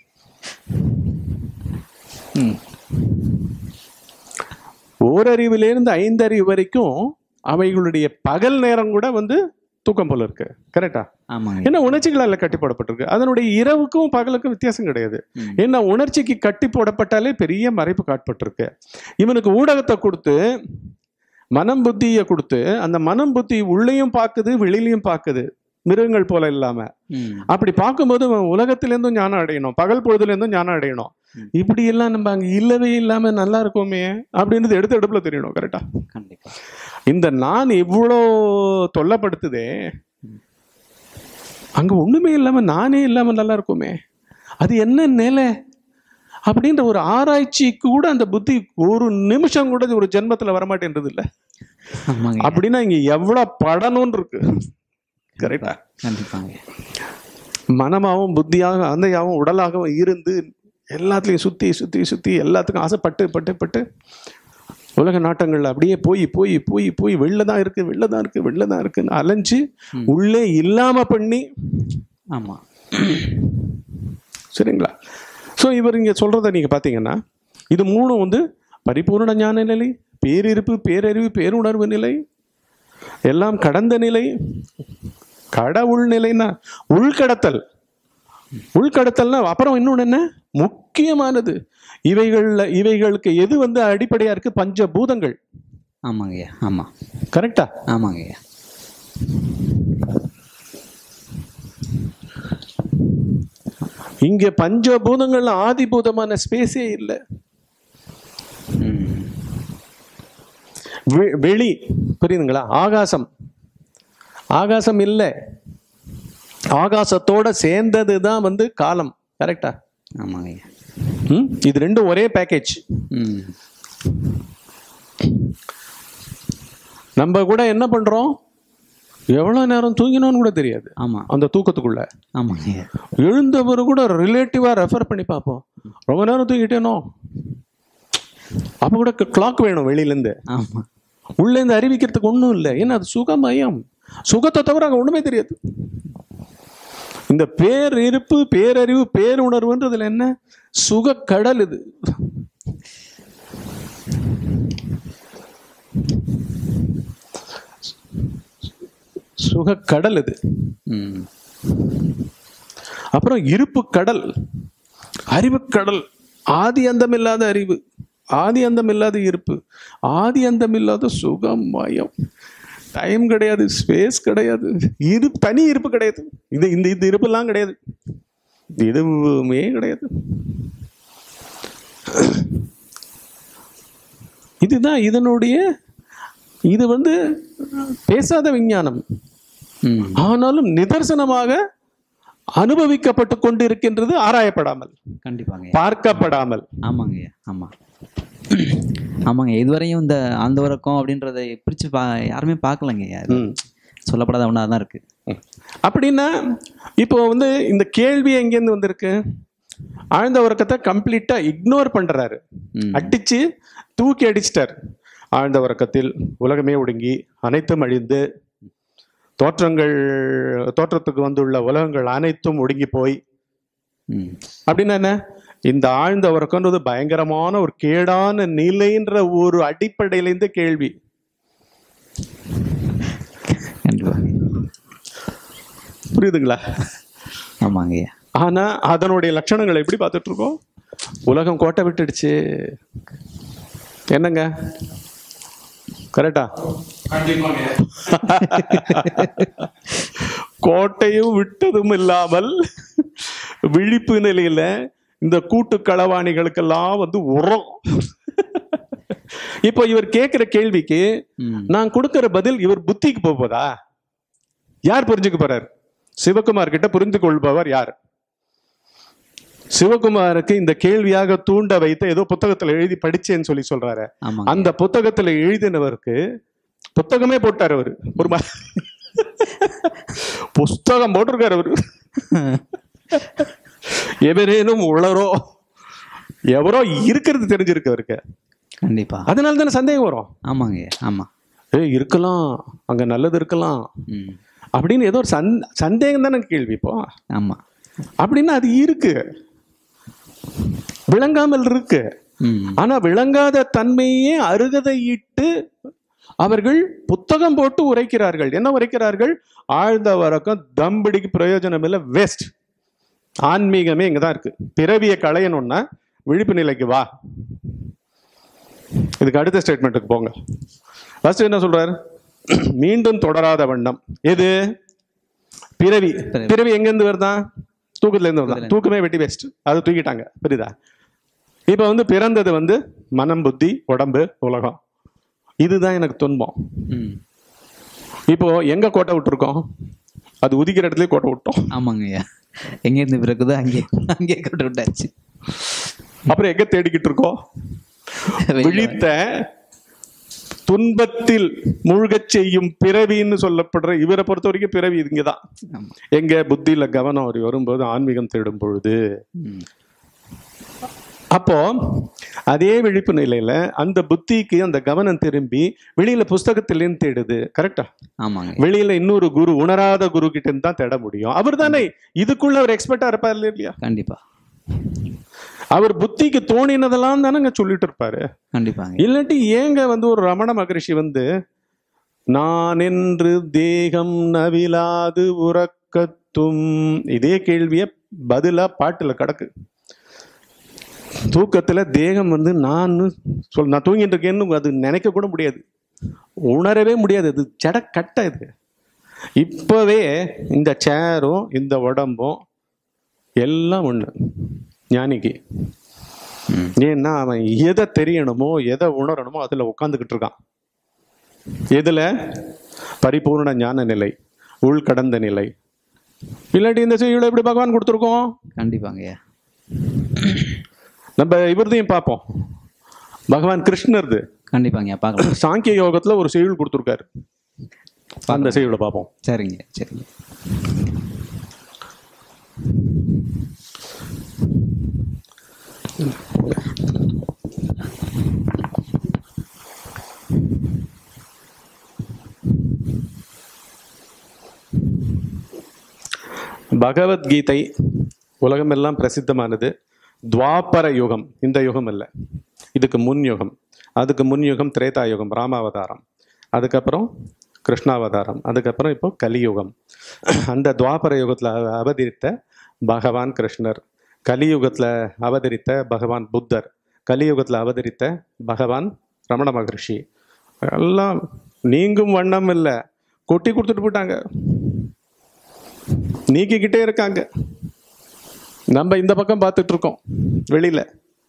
ஓரறிவிலிருந்து 5 அறிவு வரைக்கும் அவைகளுடைய பகல் நேரம் கூட தூக்கம் போல இருக்கு. கரெக்டா? ஏன்னா உணர்ச்சிகளால் கட்டி போடப்பட்டிருக்கு. அதனுடைய இரவுக்கும் பகலுக்கும் வித்தியாசம் கிடையாது. ஏன்னா உணர்ச்சிக்கு கட்டி போடப்பட்டாலே பெரிய மறைப்பு காட்பட்டிருக்கு. இவனுக்கு ஊடகத்தை கொடுத்து, மனம் புத்தியை கொடுத்து, அந்த மனம் புத்தி உள்ளேயும் பார்க்குது வெளியிலையும் பார்க்குது, மிருகங்கள் போல இல்லாம. அப்படி பார்க்கும்போது உலகத்திலேருந்தும் ஞானம் அடையணும், பகல் பொழுதுல இருந்தும் ஞானம் அடையணும். இப்படி எல்லாம் நம்ம அங்க இல்லவே இல்லாம நல்லா இருக்கோமே அப்படின்றது எடுத்து எடுப்புல தெரியணும். கரெக்டா? கண்டிப்பா. இந்த நான் இவ்வளோ தொல்லப்படுத்துதே, அங்க ஒண்ணுமே இல்லாம நானே இல்லாம நல்லா இருக்குமே, அது என்ன நிலை அப்படின்ற ஒரு ஆராய்ச்சி கூட அந்த புத்தி ஒரு நிமிஷம் கூட ஒரு ஜென்மத்துல வரமாட்டேன்றது இல்லை. அப்படின்னா இங்க எவ்வளவு படணும்னு இருக்கு. கரெக்டா? மனமாகவும் புத்தியாகவும் அந்தையாகவும் உடலாகவும் இருந்து எல்லாத்துலையும் சுத்தி சுத்தி சுத்தி எல்லாத்துக்கும் ஆசைப்பட்டு பட்டு பட்டு உலக நாட்டங்கள்ல அப்படியே போய் போய் போய் போய் வெளிலதான் இருக்கு வெளிலதான் இருக்கு வெளிலதான் இருக்குன்னு அலைஞ்சு உள்ளே இல்லாம பண்ணி. ஆமா, சரிங்களா? ஸோ இவர் இங்க சொல்றத நீங்க பாத்தீங்கன்னா இது மூணும் பரிபூர்ண ஞான நிலை, பேரிருப்பு, பேரறிவு, பேருணர்வு நிலை, எல்லாம் கடந்த நிலை, கடவுள் நிலைன்னா உள்கடத்தல். உள்கடத்தல்னா அப்புறம் இன்னொன்று என்ன முக்கியமானது, இவைகளுக்கு எது வந்து அடிப்படையா இருக்கு? பஞ்சபூதங்கள். ஆமாங்கய்யா. ஆமாம். கரெக்டா? ஆமாங்கய்யா. இங்க பஞ்சபூதங்கள்ல ஆதிபூதமான ஸ்பேஸே இல்லை. வெளி, புரியுதுங்களா? ஆகாசம், ஆகாசம் இல்லை, ஆகாசத்தோட சேர்ந்தது தான் வந்து காலம். கரெக்டா? ஆமாங்க. இது ரெண்டும் ஒரே பேக்கேஜ். நம்ம கூட என்ன பண்றோம், எவ்வளவு நேரம் தூங்கினோன்னு கூட தெரியாது. ஆமா, அந்த தூக்கத்துக்குள்ள. ஆமாங்க. எழுந்தவரு கூட ரிலேட்டிவா ரெஃபர் பண்ணி பார்ப்போம், ரொம்ப நேரம் தூங்கிட்டேனோ. அப்ப கூட கிளாக் வேணும் வெளியில இருந்து. ஆமா, உள்ள இருந்து அறிவிக்கிறதுக்கு ஒண்ணும் இல்லை. ஏன்னா அது சுகமயம், சுகத்தை தவிர அங்க ஒண்ணுமே தெரியாது. இந்த பேர் இருப்பு, பேரறிவு, பேருணர்வுன்றதுல என்ன சுக கடல். இது சுக கடல். இது அப்புறம் இருப்பு கடல், அறிவு கடல், ஆதி அந்தம் இல்லாத அறிவு, ஆதி அந்தம் இல்லாத இருப்பு, ஆதி அந்தம் இல்லாத சுகமயம். டைம் கிடையாது, ஸ்பேஸ் கிடையாது, தனி இருப்பு கிடையாது. இந்த இருப்பெல்லாம் கிடையாது, எதுவுமே கிடையாது. இதுதான் இதனுடைய, இது வந்து பேசாத விஞ்ஞானம், ஆனாலும் நிதர்சனமாக அனுபவிக்கப்பட்டு கொண்டு இருக்கின்றது, ஆராயப்படாமல், கண்டிப்பாங்க, பார்க்கப்படாமல். ஆமாங்க. ஆமா ஆமாங்க. இதுவரையும் இந்த ஆழ்ந்த உறக்கம் அப்படின்றத பிரிச்சு யாருமே பார்க்கலங்க. சொல்லப்படாத ஒன்றா தான் இருக்கு. அப்படின்னா இப்போ வந்து இந்த கேள்வி எங்கேருந்து வந்திருக்கு? ஆழ்ந்த உறக்கத்தை கம்ப்ளீட்டா இக்னோர் பண்றாரு, அடிச்சு தூக்கி அடிச்சிட்டார். ஆழ்ந்த உறக்கத்தில் உலகமே ஒடுங்கி அனைத்தும் அழிந்து தோற்றத்துக்கு வந்துள்ள உலகங்கள் அனைத்தும் ஒடுங்கி போய், அப்படின்னா என்ன? இந்த ஆழ்ந்த உறக்கம்ன்றது பயங்கரமான ஒரு கேடான நிலைன்ற ஒரு அடிப்படையில இந்த கேள்வி. புரியுதுங்களா? ஆமாங்க. ஆனா அதனுடைய லட்சணங்களை எப்படி பார்த்துட்டு இருக்கோம்? உலகம் கோட்டை விட்டுடுச்சு. என்னங்க கரெக்டா? கோட்டையும் விட்டதும் இல்லாமல் விழிப்பு நிலையில இந்த கூட்டு களவாணிகளுக்கெல்லாம் வந்து உரம். இப்போ இவர் கேட்கிற கேள்விக்கு நான் கொடுக்கிற பதில் இவர் புத்திக்கு போவதா? யார் புரிஞ்சுக்க போறார்? சிவகுமார் கிட்ட புரிந்து கொள்பவர் யார்? சிவகுமாருக்கு இந்த கேள்வியாக தூண்ட வைத்த ஏதோ புத்தகத்துல எழுதி படிச்சேன்னு சொல்லி சொல்றாரு. அந்த புத்தகத்துல எழுதினவருக்கு புத்தகமே போட்டார் அவரு. ஒரு புஸ்தகம் போட்டிருக்காரு அவரு. எவரேனும் உளரோ எவரோ இருக்கிறது தெரிஞ்சிருக்கு அவருக்கு. கண்டிப்பா. அதனால தானே சந்தேகம் வரும். ஆமாங்க. ஆமா, இருக்கலாம், அங்க நல்லது இருக்கலாம் அப்படின்னு ஏதோ ஒரு சந்தேகம் தானே கேள்வி. இப்போ ஆமா, அப்படின்னா அது இருக்கு, விளங்காமல் இருக்கு. ஆனா விளங்காத தன்மையே அருகதையிட்டு அவர்கள் புத்தகம் போட்டு உரைக்கிறார்கள். என்ன உரைக்கிறார்கள்? ஆழ்ந்த வரைக்கும் தம்பிடிக்கு பிரயோஜனம் இல்லை, வேஸ்ட். ஆன்மீகமே இங்கதான் இருக்கு. பிறவிய களையணும்னா விழிப்பு நிலைக்கு வா. இதுக்கு அடுத்த ஸ்டேட்மெண்ட்டுக்கு போங்க. ஃபர்ஸ்ட் என்ன சொல்றாரு? மீண்டும் தொடராத வண்ணம். எது? பிறவி. பிறவி எங்க இருந்து வருதான்? தூக்கத்துல இருந்து வருதான். தூக்கமே வெட்டி வேஸ்ட், அதை தூக்கிட்டாங்க. புரியுதா? இப்ப வந்து பிறந்தது வந்து மனம், புத்தி, உடம்பு, உலகம். இதுதான் எனக்கு துன்பம். இப்போ எங்க கோட்டை விட்டுருக்கோம்? அது உதிக்கிற இடத்துலயே கோட்டை விட்டோம். ஆமாங்க. எங்க இருந்து பிறகுதோ அங்கே கோட்டை விட்டாச்சு. அப்புறம் எங்க தேடிக்கிட்டு இருக்கோம்? விழித்த துன்பத்தில் மூழ்கச் செய்யும் பிறவின்னு சொல்லப்படுற இவரை பொறுத்த வரைக்கும் பிறவி இங்கதான். எங்க புத்தியில கவனம் அப்படி வரும்போது ஆன்மீகம் தேடும் பொழுது, அப்போ அதே விழிப்பு நிலையில அந்த புத்திக்கு அந்த கவனம் திரும்பி வெளியில புஸ்தகத்திலேருந்து தேடுது. கரெக்டா? ஆமாங்க. வெளியில இன்னொரு குரு, உணராத குரு கிட்ட இருந்து தான் தேட முடியும். அவர் தானே இதுக்குள்ள ஒரு எக்ஸ்பர்ட்டா இருப்பார் இல்லையா? கண்டிப்பா. அவர் புத்திக்கு தோணினதெல்லாம் தானங்க சொல்லிட்டு இருப்பாரு. கண்டிப்பாங்க. இல்லாட்டி ஏங்க ஒரு ரமண மகரிஷி நான் என்று தேகம் நவிலாது உறக்கத்தும், இதே கேள்விய பதிலா பாட்டுல கிடக்கு. தூக்கத்துல தேகம் நான் தூங்கிட்டு இருக்கேன்னு அது நினைக்க கூட முடியாது, உணரவே முடியாது. அது ஜடக்கட்ட. இது இப்பவே இந்த சேரும் இந்த உடம்பும் எல்லாம் ஒண்ணு ஞானிக்கு. ஏன்னா அவன் எதை தெரியணுமோ எதை உணரணுமோ அதுல உட்காந்துக்கிட்டு இருக்கான். எதுல? பரிபூர்ண ஞான நிலை, உள்கடந்த நிலை. இல்லாட்டி இந்த செய்யுளை எப்படி பகவான் கொடுத்துருக்கோம்? கண்டிப்பாங்க. நம்ம இவரதையும் பார்ப்போம், பகவான் கிருஷ்ணர்து. கண்டிப்பாங்க பார்க்கலாம். சாங்கிய யோகத்துல ஒரு செய்யுள் கொடுத்துருக்காரு, அந்த செய்யுளை பார்ப்போம். சரிங்க சரிங்க. பகவத்கீதை உலகமெல்லாம் பிரசித்தமானது. துவாபர யுகம், இந்த யுகம் இல்லை, இதுக்கு முன் யுகம். அதுக்கு முன் யுகம் திரேதா யுகம், ராமாவதாரம். அதுக்கப்புறம் கிருஷ்ணாவதாரம். அதுக்கப்புறம் இப்போ கலியுகம். அந்த துவாபர யுகத்தில் அவதரித்த பகவான் கிருஷ்ணர், கலியுகத்தில் அவதரித்த பகவான் புத்தர், கலியுகத்தில் அவதரித்த பகவான் ரமண மகரிஷி எல்லாம் நீங்கும் வண்ணம் இல்லை, கொட்டி கொடுத்துட்டு போட்டாங்க, நீக்கிக்கிட்டே இருக்காங்க. நம்ம இந்த பக்கம் பார்த்துட்டு இருக்கோம் வெளியில.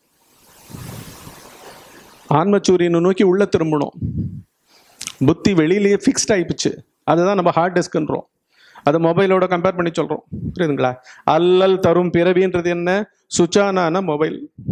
ஆன்மச்சூரியனை நோக்கி உள்ள திரும்பணும். புத்தி வெளியிலேயே ஃபிக்ஸ்ட் ஆயிடுச்சு. அதுதான் நம்ம ஹார்ட் டிஸ்க்ன்றோம். அதை மொபைலோட கம்பேர் பண்ணி சொல்றோம், புரியுதுங்களா? அல்லல் தரும் பிறவின்றது என்ன? சுச்சானான மொபைல்.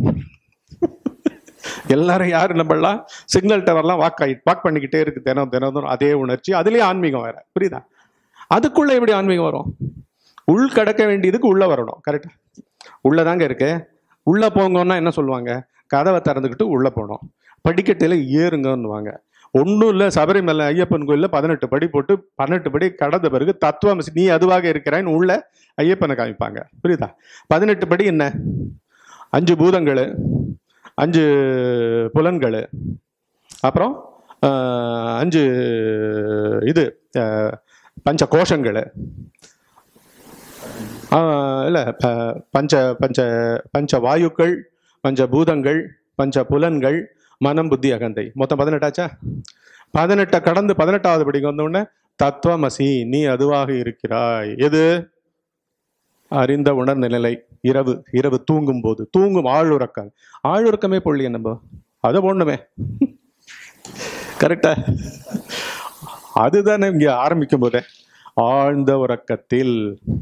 எல்லாரும் யாரு நம்மளாம் சிக்னல் டவர்லாம் வாக் பண்ணிக்கிட்டே இருக்கு, தினம் தினம் அதே உணர்ச்சி. அதுலயே ஆன்மீகம் வேற, புரியுதா? அதுக்குள்ள எப்படி ஆன்மீகம் வரும்? உள் கடக்க வேண்டியதுக்கு உள்ள வரணும். கரெக்டா? உள்ளதாங்க இருக்கு. உள்ள போங்கன்னா என்ன சொல்லுவாங்க? கதவை திறந்துக்கிட்டு உள்ள போனோம், படிக்கட்டில ஏறுங்கன்னுவாங்க. ஒன்றும் இல்லை, சபரிமலை ஐயப்பன் கோயிலில் 18 படி போட்டு 18 படி கடந்த பிறகு தத்துவமசி நீ அதுவாக இருக்கிறான்னு உள்ள ஐயப்பனை காமிப்பாங்க, புரியுதா? 18 படி என்ன? 5 பூதங்கள், 5 புலன்கள், அப்புறம் 5 இது பஞ்ச கோஷங்கள், இல்லை பஞ்ச பஞ்ச பஞ்ச வாயுக்கள், பஞ்ச பூதங்கள், பஞ்ச புலன்கள், மனம், புத்தி, அகந்தை. மொத்தம் 18 ஆச்சா? 18 கடந்து 18வது படிக்கு வந்தோடனே தத்துவமசி நீ அதுவாக இருக்கிறாய். எது? அறிந்த உணர்ந்த நிலை. இரவு இரவு தூங்கும் போது, தூங்கும் ஆளுறக்கம். ஆளுறக்கமே பொல்லிய நம்ம அதை போடணுமே, கரெக்டா? அதுதானே இங்க ஆரம்பிக்கும் போதே ஆழ்ந்த உறக்கத்தில்.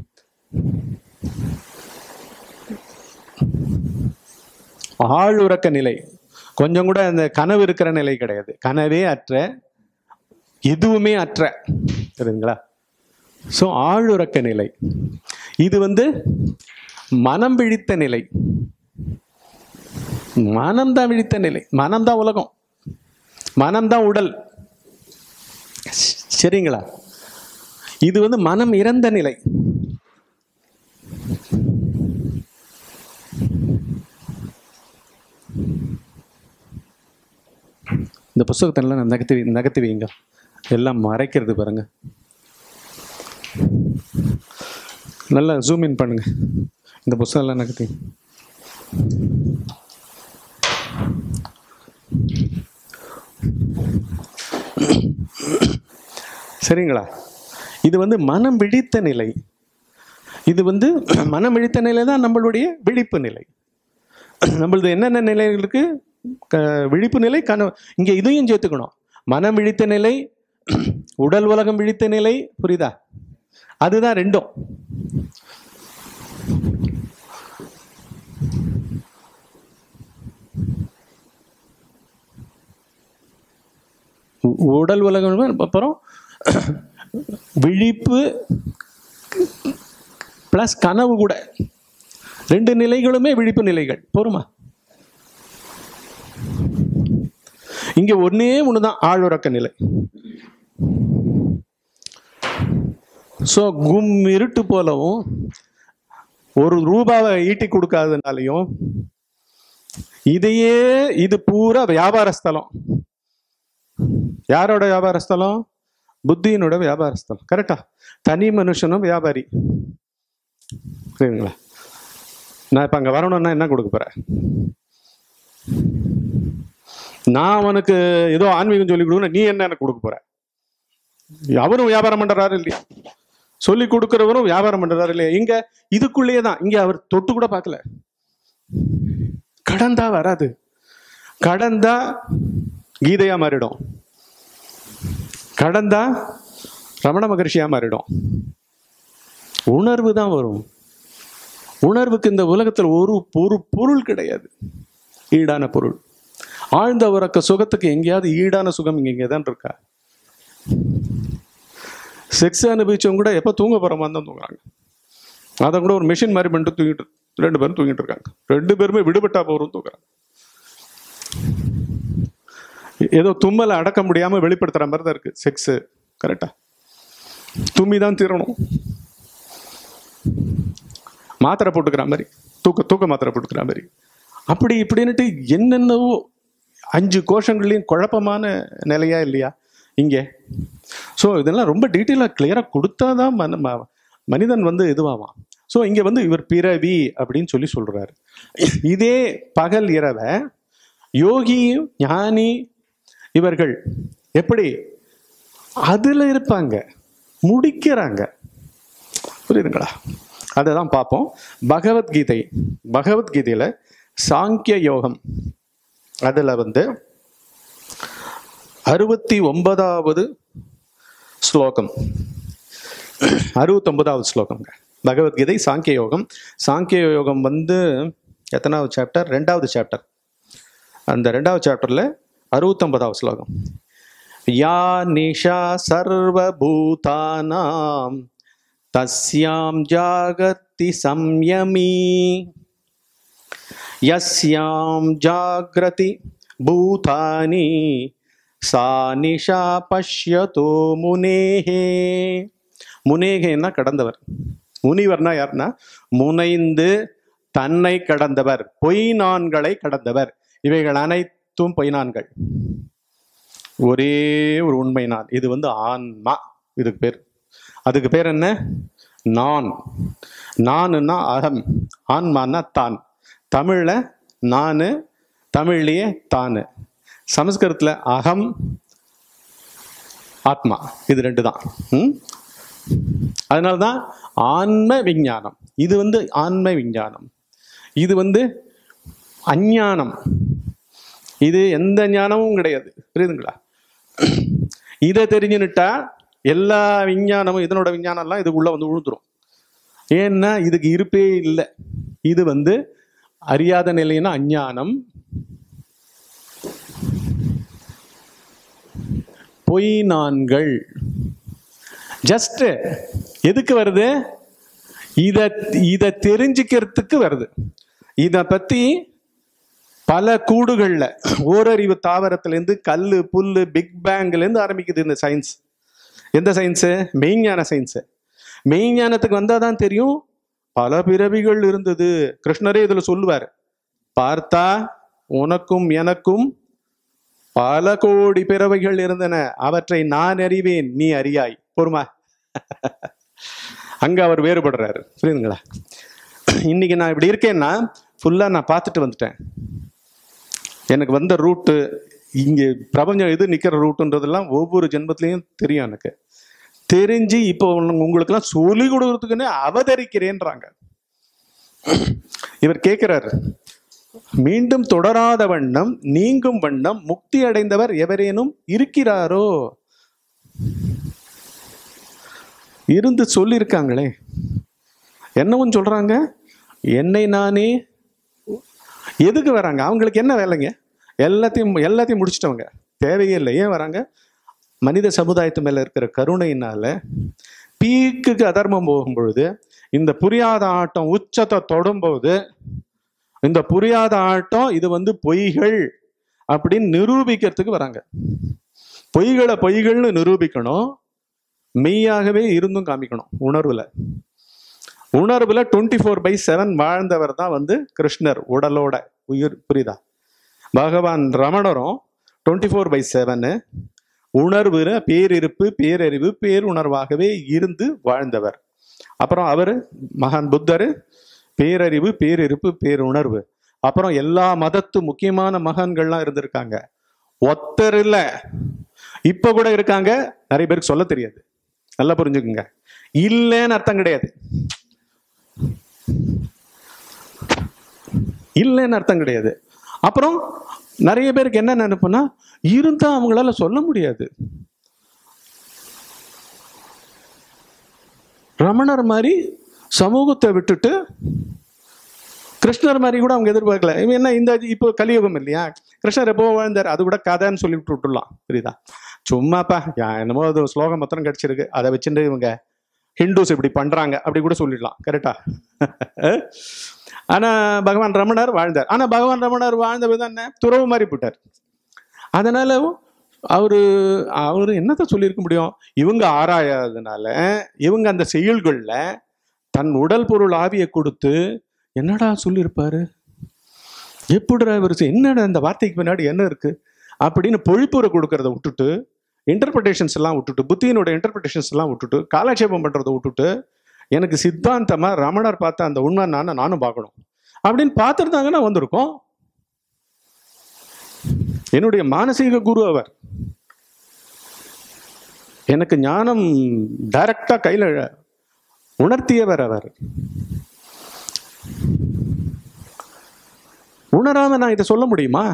ஆளுறக்க நிலை. கொஞ்சம் கூட அந்த கனவு இருக்கிற நிலை கிடையாது. கனவே அற்ற, எதுவுமே அற்ற, சரிங்களா? ஸோ ஆளுறக்க நிலை. இது மனம் விழித்த நிலை. மனம்தான் விழித்த நிலை. மனம்தான் உலகம், மனம்தான் உடல், சரிங்களா? இது மனம் இறந்த நிலை. இந்த புஸ்தகத்தெல்லாம் நகர்த்தி வைங்க, எல்லாம் மறைக்கிறது பாருங்க. நல்லா ஜூம் இன் பண்ணுங்க. இந்த புஸ்தகம் எல்லாம் நகர்த்தி. சரிங்களா? இது மனம் விழித்த நிலை. இது மனம் விழித்த நிலை தான் நம்மளுடைய விழிப்பு நிலை. நம்மளது என்னென்ன நிலைகளுக்கு விழிப்பு நிலை, கனவு, இங்க இதையும் சேர்த்துக்கணும். மனம் விழித்த நிலை, உடல் உலகம் விழித்த நிலை, புரியுதா? அதுதான் ரெண்டும். உடல் உலகம் அப்புறம் விழிப்பு பிளஸ் கனவு கூட, 2 நிலைகளுமே விழிப்பு நிலைகள். போருமா? இங்க ஒன்னே ஒண்ணுதான் ஆளுறக்க நிலை. சோ இருட்டு போலவும் ஒரு ரூபாவை ஈட்டி கொடுக்காதனாலையும் இதையே இது பூரா வியாபார ஸ்தலம். யாரோட வியாபார ஸ்தலம்? புத்தியினோட வியாபார ஸ்தலம். கரெக்டா? தனி மனுஷனும் வியாபாரி. புரியுதுங்களா? நான் இப்ப அங்க வரணும்னா என்ன கொடுக்க போறேன்? நான் அவனுக்கு ஏதோ ஆன்மீகம் சொல்லி கொடுக்கணும், நீ என்ன எனக்கு கொடுக்க போற? அவரும் வியாபாரம் பண்றாரு இல்லையா? சொல்லி கொடுக்கிறவரும் வியாபாரம் பண்றாரு இல்லையா? இங்க இதுக்குள்ளேயே தான். இங்க அவர் தொட்டு கூட பார்க்கல. கடந்தா வராது. கடந்தா கீதையா மாறிடும். கடந்தா ரமண மகர்ஷியா மாறிடும். உணர்வு தான் வரும். உணர்வுக்கு இந்த உலகத்தில் ஒரு பொருள் கிடையாது, ஈடான பொருள். ஆழ்ந்த உறக்க சுகத்துக்கு எங்கேயாவது ஈடான சுகம் இங்கே தான் இருக்கா? செக்ஸ் அனுபவிச்சவங்க கூட எப்போ தூங்க போகிறோமா தான் தூங்குறாங்க. அதை கூட ஒரு மிஷின் மாதிரி பண்ணிட்டு தூங்கிட்டு 2 பேரும் தூங்கிட்டு இருக்காங்க. 2 பேருமே விடுபட்டா போகிறோம் தூங்குறாங்க. ஏதோ தும்மலை அடக்க முடியாமல் வெளிப்படுத்துகிற மாதிரி தான் இருக்குது செக்ஸு. கரெக்டா? தும்மி தான் தீரணும். மாத்திரை போட்டுக்கிற மாதிரி, தூக்க மாத்திரை போட்டுக்கிற மாதிரி, அப்படி இப்படின்னுட்டு என்னென்னவோ 5 கோஷங்கள்லையும் குழப்பமான நிலையா இல்லையா இங்கே? ஸோ இதெல்லாம் ரொம்ப டீட்டெயிலாக கிளியராக கொடுத்தாதான் மனிதன் வந்து இதுவாவான். ஸோ இங்கே வந்து இவர் பிறவி அப்படின்னு சொல்லி சொல்றாரு. இதே பகல் இரவை யோகி ஞானி இவர்கள் எப்படி அதுல இருப்பாங்க, முடிக்கிறாங்க. புரியுதுங்களா? அதை தான் பார்ப்போம். பகவத்கீதையில சாங்கிய யோகம் அதுல வந்து 69வது ஸ்லோகம், 69வது ஸ்லோகம்ங்க. பகவத்கீதை சாங்கிய யோகம். சாங்கிய யோகம் வந்து எத்தனாவது சாப்டர்? 2வது சாப்டர். அந்த 2வது சாப்டர்ல 69வது ஸ்லோகம். யா நிஷா சர்வபூதானாம் தஸ்யாம் ஜாகர்த்தி சம்யமி யஸ்யாம் ஜாக்ரதி பூதானி சா நிஷா பஷ்யதோ முனேஹே. முனேகேன்னா கடந்தவர். முனிவர்னா யாருன்னா முனைந்து தன்னை கடந்தவர், பொய் நான்களை கடந்தவர். இவைகள் அனைத்தும் பொய் நான்கள். ஒரே ஒரு உண்மை நான். இது வந்து ஆன்மா. இதுக்கு பேர், அதுக்கு பேர் என்ன? நான். நானுன்னா அகம், ஆன்மான்னா தான். தமிழ்ல நானு, தமிழ்லயே தானு. சமஸ்கிருதத்துல அகம், ஆத்மா. இது 2 தான். அதனால்தான் ஆன்ம விஞ்ஞானம். இது வந்து ஆன்ம விஞ்ஞானம். இது வந்து அஞ்ஞானம். இது எந்த ஞானமும் கிடையாது. புரியுதுங்களா? இதை தெரிஞ்சுன்னுட்டா எல்லா விஞ்ஞானமும், இதனோட விஞ்ஞானம்லாம் இதுக்குள்ள வந்து விழுந்துரும். ஏன்னா இதுக்கு இருப்பே இல்லை. இது வந்து அறியாத நிலைன்னா அஞ்ஞானம். பொய் நான்கள். ஜஸ்ட் எதுக்கு வருது? இத தெரிஞ்சுக்கிறதுக்கு வருது. இத பத்தி பல கூடுகள்ல ஓரறிவு தாவரத்திலேருந்து கல்லு புல்லு பிக் பேங்க்ல இருந்து ஆரம்பிக்குது இந்த சயின்ஸ். எந்த சயின்ஸு? மெய்ஞான சயின்ஸு. மெய்ஞானத்துக்கு வந்தாதான் தெரியும் பல பிறவிகள் இருந்தது. கிருஷ்ணரே இதுல சொல்லுவார், பார்த்தா உனக்கும் எனக்கும் பல கோடி பிறவைகள் இருந்தன, அவற்றை நான் அறிவேன், நீ அறியாய். பொறுமா. அங்க அவர் வேறுபடுறாரு. புரியுதுங்களா? இன்னைக்கு நான் இப்படி இருக்கேன்னா ஃபுல்லா நான் பார்த்துட்டு வந்துட்டேன். எனக்கு வந்த ரூட்டு, இங்க பிரபஞ்சம் எது நிக்கிற ரூட்டுன்றதெல்லாம் ஒவ்வொரு ஜென்மத்திலையும் தெரியும். எனக்கு தெரிஞ்சு இப்போ உங்களுக்கெல்லாம் சொல்லி கொடுக்கறதுக்குன்னு அவதரிக்கிறேன்றாங்க. இவர் கேட்கிறாரு, மீண்டும் தொடராத வண்ணம் நீங்கும் வண்ணம் முக்தி அடைந்தவர் எவரேனும் இருக்கிறாரோ? இருந்து சொல்லியிருக்காங்களே. என்னவும் சொல்றாங்க, என்னை நானே. எதுக்கு வராங்க? அவங்களுக்கு என்ன வேலைங்க? எல்லாத்தையும் முடிச்சிட்டவங்க, தேவையே இல்லை. ஏன் வராங்க? மனித சமுதாயத்து மேல இருக்கிற கருணையினால பீக்குக்கு அதர்மம் போகும் பொழுது, இந்த புரியாத ஆட்டம் உச்சத்தை தொடும்போது, இந்த புரியாத ஆட்டம் இது வந்து பொய்கள் அப்படின்னு நிரூபிக்கிறதுக்கு வராங்க. பொய்கள்னு நிரூபிக்கணும், மெய்யாகவே இருந்தும் காமிக்கணும். உணர்வுல 24/7 வாழ்ந்தவர் தான் வந்து கிருஷ்ணர், உடலோட உயிர். புரியுதா? பகவான் ரமணரும் 24/7 உணர்வு, பேரிருப்பு, பேரறிவு, பேருணர்வாகவே இருந்து வாழ்ந்தவர். அப்புறம் அவர் மகான் புத்தர் பேரறிவு, பேரிருப்பு, பேருணர்வு. அப்புறம் எல்லா மதத்து முக்கியமான மகான்கள்லாம் இருந்திருக்காங்க. ஒத்தர் இல்ல, இப்ப கூட இருக்காங்க. நிறைய பேருக்கு சொல்ல தெரியாது. நல்லா புரிஞ்சுக்குங்க, இல்லைன்னு அர்த்தம் கிடையாது. இல்லைன்னு அர்த்தம் கிடையாது. அப்புறம் நிறைய பேருக்கு என்ன நினைப்புனா, இருந்தா அவங்களால சொல்ல முடியாது. ரமணர் மாதிரி சமூகத்தை விட்டுட்டு கிருஷ்ணர் மாதிரி கூட அவங்க எதிர்பார்க்கல. இவன் என்ன, இந்த இப்போ கலியுகம் இல்லையா, கிருஷ்ணர் எப்போ வாழ்ந்தார், அது கூட கதைன்னு சொல்லிவிட்டு விட்டுடலாம். புரியுதா? சும்மாப்பா என்னமோ அது ஸ்லோகம் மொத்தம் கிடைச்சிருக்கு, அதை வச்சுட்டு இவங்க ஹிந்துஸ் இப்படி பண்றாங்க அப்படி கூட சொல்லிடலாம். கரெக்டா? ஆனா பகவான் ரமணர் வாழ்ந்தார். ஆனா பகவான் ரமணர் வாழ்ந்த விதம் என்ன, துறவு மாதிரி போட்டார். அதனால அவரு என்னத்த சொல்லியிருக்க முடியும்? இவங்க ஆராயாததுனால, இவங்க அந்த செயல்கள்ல தன் உடல் பொருள் ஆவியை கொடுத்து என்னடா சொல்லியிருப்பாரு, எப்படிடா இவர், என்னடா இந்த வார்த்தைக்கு பின்னாடி என்ன இருக்கு அப்படின்னு பொழிப்புரை கொடுக்கறத விட்டுட்டு, இன்டர்பிரிட்டேஷன்ஸ் எல்லாம் விட்டுட்டு, புத்தியினோட இன்டர்பிரிட்டேஷன்ஸ் எல்லாம் விட்டுட்டு, காலட்சேபம் பண்றதை விட்டுட்டு, எனக்கு சித்தாந்தமா ரமணர் பார்த்த அந்த உண்மை நானும் பார்க்கணும் அப்படின்னு பார்த்துருந்தாங்கன்னா வந்திருக்கோம். என்னுடைய மானசீக குரு அவர். எனக்கு ஞானம் டைரக்டா கையில உணர்த்தியவர் அவர். உணராம நான் இதை சொல்ல முடியுமா?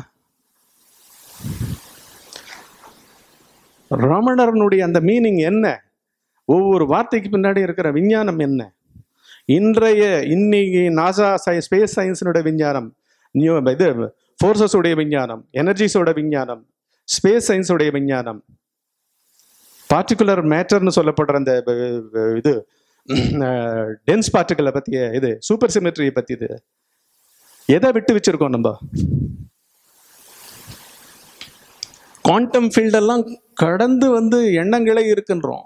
ரமணரனுடைய அந்த மீனிங் என்ன, ஒவ்வொரு வார்த்தைக்கு பின்னாடி இருக்கிற விஞ்ஞானம் என்ன, இன்னைக்கு நாசா ஸ்பேஸ் சயின்ஸினுடைய விஞ்ஞானம், இது ஃபோர்ஸஸோடைய விஞ்ஞானம், எனர்ஜிஸோட விஞ்ஞானம், ஸ்பேஸ் சயின்ஸோடைய விஞ்ஞானம், பார்ட்டிகுலர் மேட்டர்னு சொல்லப்படுற அந்த இது டென்ஸ் பார்ட்டிகளை பத்திய இது சூப்பர் சிமெட்ரியை பத்தி, இது எதை விட்டு வச்சிருக்கோம் நம்ம? குவாண்டம் ஃபீல்டெல்லாம் கடந்து வந்து எண்ணங்களே இருக்குன்றோம்.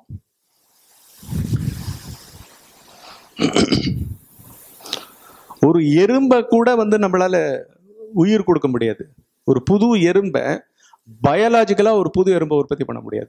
ஒரு எறும்பை கூட வந்து நம்மளால உயிர் கொடுக்க முடியாது. ஒரு புது எறும்பை பயாலாஜிக்கலா ஒரு புது எறும்பை உற்பத்தி பண்ண முடியாது.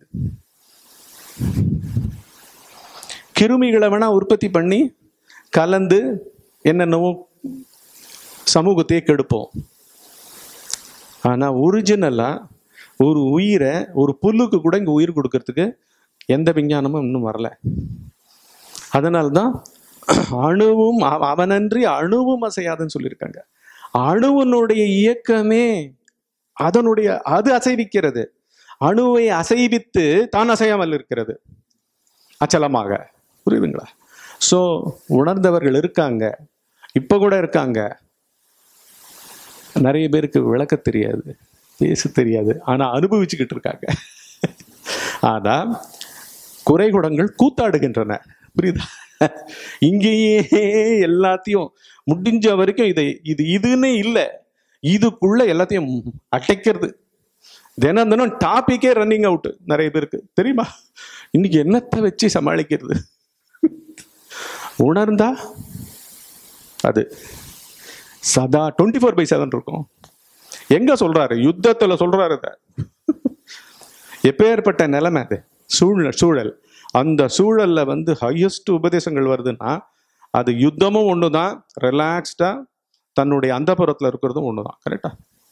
கிருமிகளை வேணா உற்பத்தி பண்ணி கலந்து என்னென்னவோ சமூகத்தையே கெடுப்போம். ஆனா ஒரிஜினலா ஒரு உயிரை, ஒரு புல்லுக்கு கூட இங்க உயிர் கொடுக்கறதுக்கு எந்த விஞ்ஞானமும் இன்னும் வரல. அதனால்தான் அணுவும் அவனன்றி அணுவும் அசையாதுன்னு சொல்லியிருக்காங்க. அணுவனுடைய இயக்கமே அது அசைவிக்கிறது. அணுவை அசைவித்து தான் அசையாமல் இருக்கிறது அச்சலமாக. புரியுதுங்களா? ஸோ உணர்ந்தவர்கள் இருக்காங்க, இப்ப கூட இருக்காங்க. நிறைய பேருக்கு விளக்க தெரியாது, பேச தெரியாது, ஆனா அனுபவிச்சுக்கிட்டு இருக்காங்க. ஆனா குறைகுடங்கள் கூத்தாடுகின்றன. புரியுதா? இங்கேயே எல்லாத்தையும் முடிஞ்ச வரைக்கும் இதுன்னு இல்லை, இதுக்குள்ள எல்லாத்தையும் அடைக்கிறது. தினம் டாபிக்கே ரன்னிங் அவுட் நிறைய பேருக்கு தெரியுமா? இன்னைக்கு என்னத்தை வச்சு சமாளிக்கிறது? உணர்ந்தா அது சதா 24/7 இருக்கும். எங்க சொல்றாரு? யுத்தத்துல சொல்றாரு. எப்பேற்பட்ட நிலைமை அது, சூழல். அந்த சூழல்ல வந்து ஹையஸ்ட் உபதேசங்கள் வருதுன்னா அது யுத்தமும் ஒண்ணுதான், ரிலாக்ஸ்டா தன்னுடைய அந்தப்புறத்துல இருக்கிறதும் ஒண்ணுதான். கரெக்டா?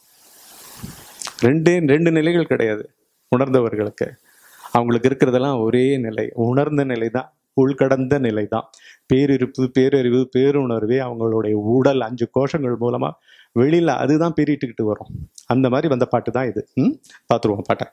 ரெண்டு நிலைகள் கிடையாது உணர்ந்தவர்களுக்கு. அவங்களுக்கு இருக்கிறதெல்லாம் ஒரே நிலை, உணர்ந்த நிலை தான், உள்கடந்த நிலை தான். பேரிருப்பு, பேரறிவு, பேருணர்வே அவங்களுடைய உடல் 5 கோஷங்கள் மூலமா வெளியில அதுதான் பெரிட்டுக்கிட்டு வரும். அந்த மாதிரி வந்த பாட்டு தான் இது. பார்த்துருவோம் பாட்டை.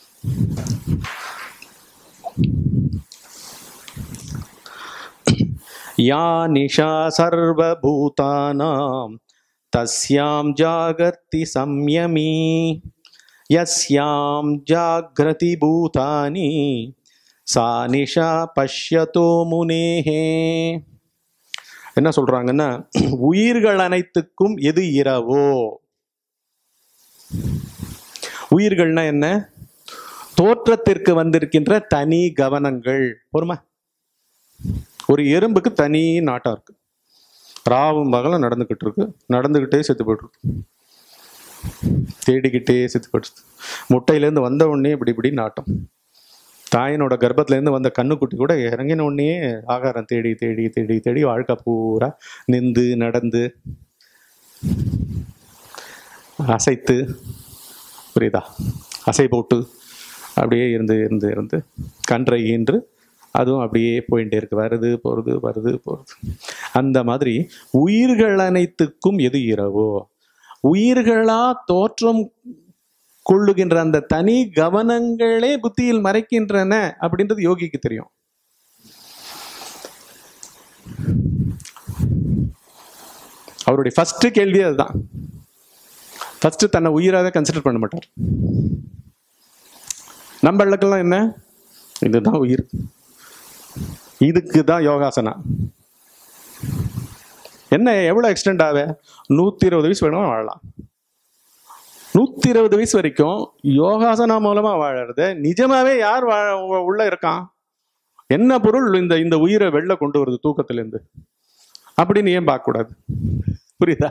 யா நிஷா சர்வபூதானாம் தஸ்யாம் ஜாகர்த்தி சம்யமி யஸ்யாம் ஜாக்ரதி பூதானி சா நிஷா பஷ்யதோ முனேஹே. என்ன சொல்றாங்கன்னா, உயிர்கள் அனைத்துக்கும் எது இரவோ, உயிர்கள்னா என்ன? தோற்றத்திற்கு வந்திருக்கின்ற தனி கவனங்கள். பொறுமா, ஒரு எறும்புக்கு தனி நாட்டம் இருக்கு, ராவும் பகலும் நடந்துகிட்டு இருக்கு, நடந்துகிட்டே செத்து போயிட்டு இருக்கு. தேடிக்கிட்டே செத்து போச்சு. முட்டையிலேருந்து வந்த உடனே இப்படி இப்படி நாட்டம். தாயினோட கர்ப்பத்திலேருந்து வந்த கண்ணுக்குட்டி கூட இறங்கின உடனே ஆகாரம் தேடி தேடி தேடி தேடி வாழ்க்கை பூரா நின்று நடந்து அசைத்து, புரியுதா, அசை போட்டு அப்படியே இருந்து இருந்து இருந்து கன்றை ஈன்று அதுவும் அப்படியே போயிட்டே இருக்கு, வருது போகிறது வருது போகிறது. அந்த மாதிரி உயிர்கள் அனைத்துக்கும் எது இரவோ, உயிர்களா தோற்றம் கொள்ளுகின்ற அந்த தனி கவனங்களே புத்தியில் மறைக்கின்றன அப்படின்றது யோகிக்கு தெரியும். அவருடைய ஃபர்ஸ்ட் கேள்வி அதுதான். ஃபர்ஸ்ட் தன்னை உயிராக கன்சிடர் பண்ண மாட்டார். நம்மளுக்கெல்லாம் என்ன, இதுதான் உயிர், இதுக்கு தான் யோகாசனா. என்ன எவ்வளோ எக்ஸ்டெண்ட் ஆக 120 வயசு வேணுமா வாழலாம். 120 வயசு வரைக்கும் யோகாசனா மூலமா வாழறது நிஜமாவே யார் உள்ள இருக்கான்? என்ன பொருள் இந்த உயிரை வெளில கொண்டு வருது தூக்கத்திலேருந்து அப்படின்னு ஏன் பார்க்க கூடாது? புரியுதா?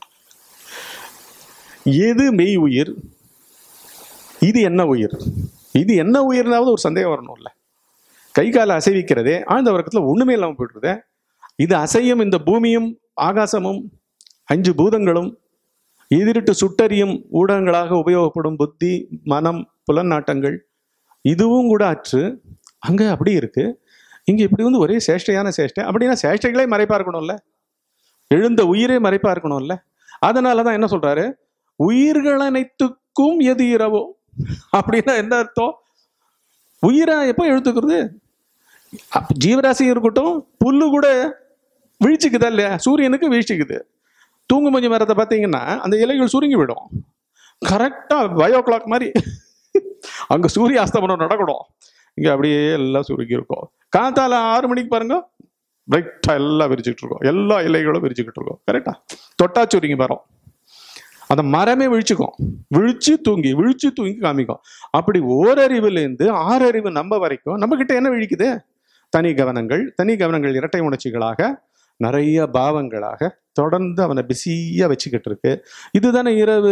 எது மெய் உயிர், இது என்ன உயிர், இது என்ன உயிர்னாவது ஒரு சந்தேகம் வரணும்ல. கை காலை அசைவிக்கிறதே ஆழ்ந்த வர்க்கத்தில் ஒண்ணுமே இல்லாமல் போயிடுறதே. இது அசையும் இந்த பூமியும் ஆகாசமும் 5 பூதங்களும் எதிரிட்டு சுட்டறியும் ஊடகங்களாக உபயோகப்படும் புத்தி, மனம், புலநாட்டங்கள், இதுவும் கூட அற்று அங்க அப்படி இருக்கு. இங்க இப்படி வந்து ஒரே சேஷ்டையான சேஷ்டை. அப்படின்னா சேஷ்டைகளே மறைப்பா இருக்கணும்ல, எழுந்த உயிரே மறைப்பா இருக்கணும்ல. அதனாலதான் என்ன சொல்றாரு, உயிர்கள் அனைத்துக்கும் எது இரவோ. அப்படின்னா என்ன அர்த்தம்? உயிரா எப்போ எழுத்துக்கிறது? ஜீவராசி இருக்கட்டும், புல்லு கூட வீழ்ச்சிக்குதா இல்லையா? சூரியனுக்கு வீழ்ச்சிக்குது. தூங்கு மஞ்சு மரத்தை பார்த்தீங்கன்னா அந்த இலைகள் சுருங்கி விடும். கரெக்டாக பயோ கிளாக் மாதிரி அங்கே சூரிய அஸ்தமனம் நடக்கணும், இங்கே அப்படியே எல்லாம் சுருங்கி இருக்கும். காத்தால 6 மணிக்கு பாருங்க, பிரைட்டா எல்லாம் விரிச்சுக்கிட்டு இருக்கோம், எல்லா இலைகளும் விரிச்சுக்கிட்டு இருக்கோம். கரெக்டா தொட்டா சுருங்கி வரும். அந்த மரமே விழிச்சுக்கும், விழிச்சு தூங்கி காமிக்கும். அப்படி ஓரறிவுலேருந்து 6 அறிவு நம்ம வரைக்கும் நம்ம கிட்ட என்ன விழிக்குது? தனி கவனங்கள் இரட்டை உணர்ச்சிகளாக நிறைய பாவங்களாக தொடர்ந்து அவனை பிஸியா வச்சுக்கிட்டு இருக்கு. இதுதானே இரவு.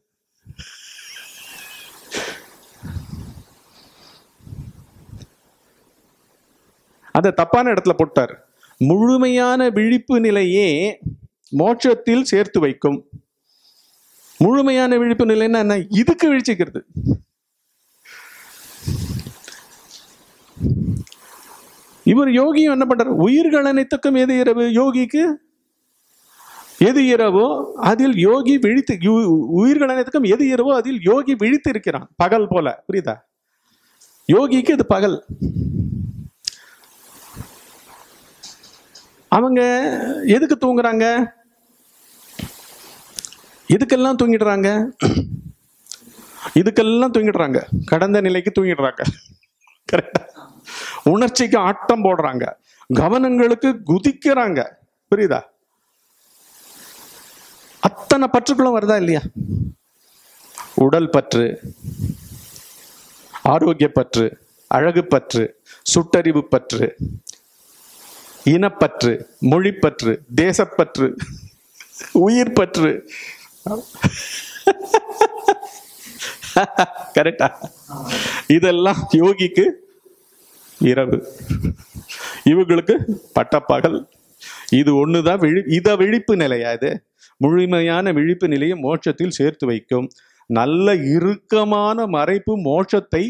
அந்த தப்பான இடத்துல போட்டார். முழுமையான விழிப்பு நிலையே மோட்சத்தில் சேர்த்து வைக்கும். முழுமையான விழிப்பு நிலைன்னா என்ன? இதுக்கு விழிச்சுக்கிறது. இவர் யோகியும் என்ன பண்றார்? உயிர்கள் அனைத்துக்கும் எது இரவு? யோகிக்கு எது இரவோ அதில் யோகி விழித்து, உயிர்கள் அனைத்துக்கும் எது இரவோ அதில் யோகி விழித்து இருக்கிறான், பகல் போல. புரியுதா? யோகிக்கு இது பகல். அவங்க எதுக்கு தூங்குறாங்க? இதுக்கெல்லாம் தூங்கிடுறாங்க, கடந்த நிலைக்கு தூங்கிடுறாங்க. கரெக்டா? உணர்ச்சிக்கு ஆட்டம் போடுறாங்க, கவனங்களுக்கு குதிக்கிறாங்க. புரியுதா? அத்தனை பற்றுக்களும் வருதா இல்லையா? உடல் பற்று, ஆரோக்கிய பற்று, அழகு பற்று, சுட்டறிவு பற்று, இனப்பற்று, மொழிப்பற்று, தேசப்பற்று, உயிர் பற்று. கரெக்டா? இதெல்லாம் யோகிக்கு இரவு, இவங்களுக்கு பட்டப்பகல். இது ஒண்ணுதான் விழிப்பு நிலையா? இது முழுமையான விழிப்பு நிலையை மோட்சத்தில் சேர்த்து வைக்கும். நல்ல இறுக்கமான மறைப்பு மோட்சத்தை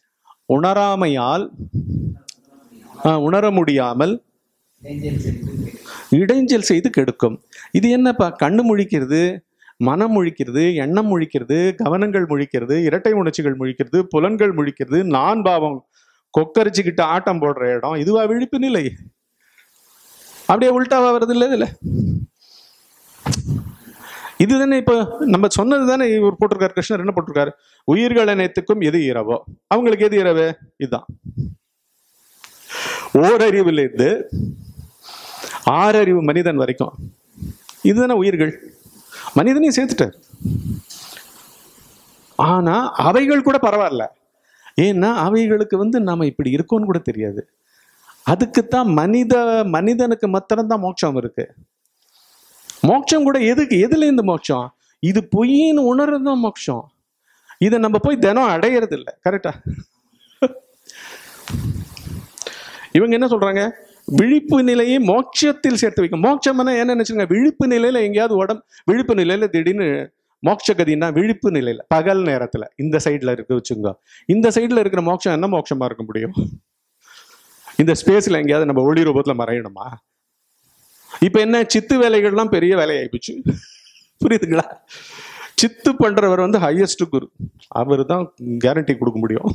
உணர முடியாமல் இடைஞ்சல் செய்து கெடுக்கும். இது என்னப்பா? கண்ணு முழிக்கிறது, மனம் முழிக்கிறது, எண்ணம் முழிக்கிறது, கவனங்கள் முழிக்கிறது, இரட்டை உணர்ச்சிகள் முழிக்கிறது, புலன்கள் முழிக்கிறது, நான் பாவம் கொக்கரிச்சுக்கிட்டு ஆட்டம் போடுற இடம். இதுவா விழிப்பு நிலை? அப்படியே உள்டாவா வருது இல்லை? இதுல இதுதானே இப்ப நம்ம சொன்னது தானே இவர் போட்டிருக்காரு. கிருஷ்ணர் என்ன போட்டிருக்காரு? உயிர்கள் அனைத்துக்கும் எது இரவோ அவங்களுக்கு எது இரவு? இதுதான். ஓரறிவிலிருந்து 6 அறிவு மனிதன் வரைக்கும் இதுதானே உயிர்கள். மனிதனையும் சேர்த்துட்டார். ஆனா அவைகள் கூட பரவாயில்ல. ஏன்னா அவைகளுக்கு நாம இப்படி இருக்கோன்னு கூட தெரியாது. அதுக்குத்தான் மனிதனுக்கு மாத்திரம்தான் மோட்சம் இருக்கு. மோட்சம் கூட எதுல இருந்து மோட்சம்? இது பொய்ன்னு உணர்றதுதான் மோட்சம். இதை நம்ம போய் தினம் அடையிறது இல்லை. கரெக்டா? இவங்க என்ன சொல்றாங்க, விழிப்பு நிலையை மோட்சத்தில் சேர்த்து வைக்கும். மோட்சம் என்ன நினைச்சுங்க, விழிப்பு நிலையில எங்கேயாவது விழிப்பு நிலையில திடீர்னு மோட்ச கதின்னா விழிப்பு நிலையில பகல் நேரத்துல இந்த சைட்ல இருக்கு வச்சுங்க. இந்த சைட்ல இருக்கிற மோட்சம் என்ன மோட்சமா இருக்க முடியும்? இந்த ஸ்பேஸ்ல எங்கேயாவது நம்ம ஒளி ரூபத்துல மறையணுமா? இப்ப என்ன, சித்து வேலைகள்லாம் பெரிய வேலையாயிடுச்சு. புரியுதுங்களா? சித்து பண்றவர் வந்து ஹையஸ்ட் குரு, அவர் தான் கேரண்டி கொடுக்க முடியும்.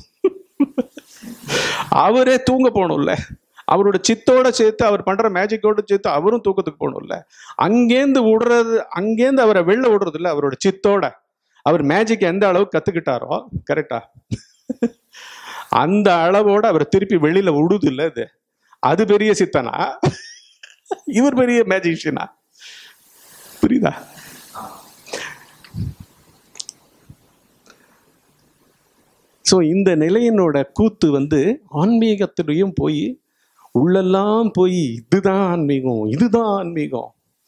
அவரே தூங்க போகணும்ல, அவரோட சித்தோட சேர்த்து அவர் பண்ற மேஜிக்கோட சேர்த்து அவரும் தூக்கத்துக்கு போகணும்ல. அங்கேருந்து அவரை வெளில விடுறது இல்லை, அவரோட சித்தோட. அவர் மேஜிக் எந்த அளவுக்கு கத்துக்கிட்டாரோ, கரெக்டா, அந்த அளவோட அவர் திருப்பி வெளியில விடுது இல்லை. அது பெரிய சித்தனா, இவர் பெரிய மேஜிஷியனா? புரியுதா? ஸோ இந்த நிலையினோட கூத்து வந்து ஆன்மீகத்திலையும் போய் உள்ளெல்லாம் போய் இதுதான் ஆன்மீகம், இதுதான் ஆன்மீகம்.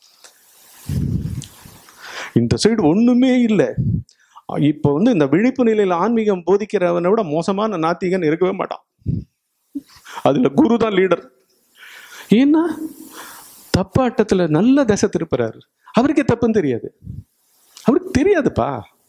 இந்த சைடு ஒண்ணுமே இல்லை. இப்போ வந்து இந்த விழிப்பு நிலையில ஆன்மீகம் போதிக்கிறவனை விட மோசமான நாத்திகன் இருக்கவே மாட்டான். அதுல குரு தான் லீடர். ஏன்னா தப்பாட்டத்துல நல்ல தசை திருப்புறாரு. அவருக்கே தப்புன்னு தெரியாது. அவருக்கு தெரியாதுப்பா.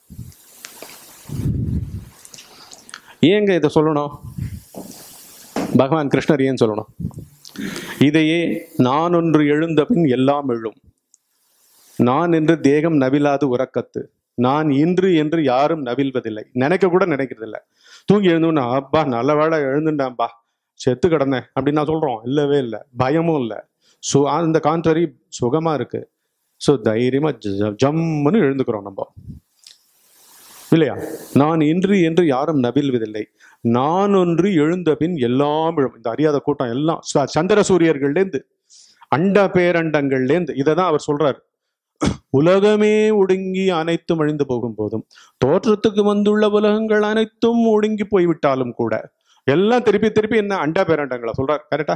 ஏங்க இதை சொல்லணும்? பகவான் கிருஷ்ணர் ஏன் சொல்லணும்? இதையே நான் ஒன்று எழுந்த பின் எல்லாம் எழும், நான் என்று தேகம் நவிலாது உறக்கத்து, நான் இன்று என்று யாரும் நவில்வதில்லை. நினைக்க கூட நினைக்கிறது இல்லை. தூங்கி எழுந்தோன்னா அப்பா நல்ல வேலை எழுந்துட்டான்பா, செத்து கிடந்தேன் அப்படின்னு நான் சொல்றோம். இல்லவே இல்லை. பயமும் இல்லை. அந்த கான்ட்ரரி சுகமா இருக்கு. ஸோ தைரியமா ஜம்முன்னு எழுந்துக்கிறோம் நம்ம, இல்லையா? நான் இன்று என்று யாரும் நவில்வதில்லை, நான் ஒன்று எழுந்த பின் எல்லாம் எழும். இந்த அறியாத கூட்டம் எல்லாம் சந்திர சூரியர்கள்லேருந்து அண்ட பேரண்டங்கள்லேருந்து இதை தான் அவர் சொல்றாரு. உலகமே ஒடுங்கி அனைத்தும் அழிந்து போகும் போதும், தோற்றத்துக்கு வந்துள்ள உலகங்கள் அனைத்தும் ஒடுங்கி போய்விட்டாலும் கூட எல்லாம் திருப்பி திருப்பி என்ன அண்ட பேரண்டங்களை சொல்றாரு. கரெக்டா?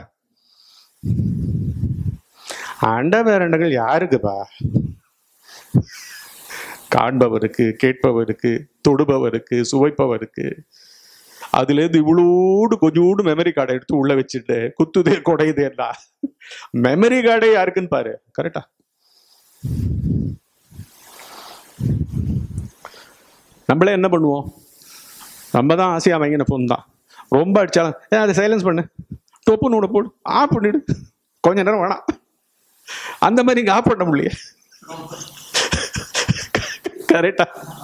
அண்ட பேரண்டங்கள் யாருக்குப்பா? காண்பவருக்கு, கேட்பவருக்கு, தொடுபவருக்கு, சுவைப்பவருக்கு. அதுலேருந்து இவ்வளோடு கொஞ்சோடு மெமரி கார்டை எடுத்து உள்ள வச்சுட்டு குத்துதே கொடையுதேன்னா மெமரி கார்டே யாருக்குன்னு பாரு. கரெக்டா? நம்மளே என்ன பண்ணுவோம்? நம்ம தான் ஆசையா வாங்கின போன் தான். ரொம்ப அடிச்சாலும் அதை சைலன்ஸ் பண்ணு, டொப்புன்னு விட போடு, ஆஃப் பண்ணிடு, கொஞ்ச நேரம் வேணாம். அந்த மாதிரி இங்கே ஆஃப் பண்ண முடியல. கரெக்டா?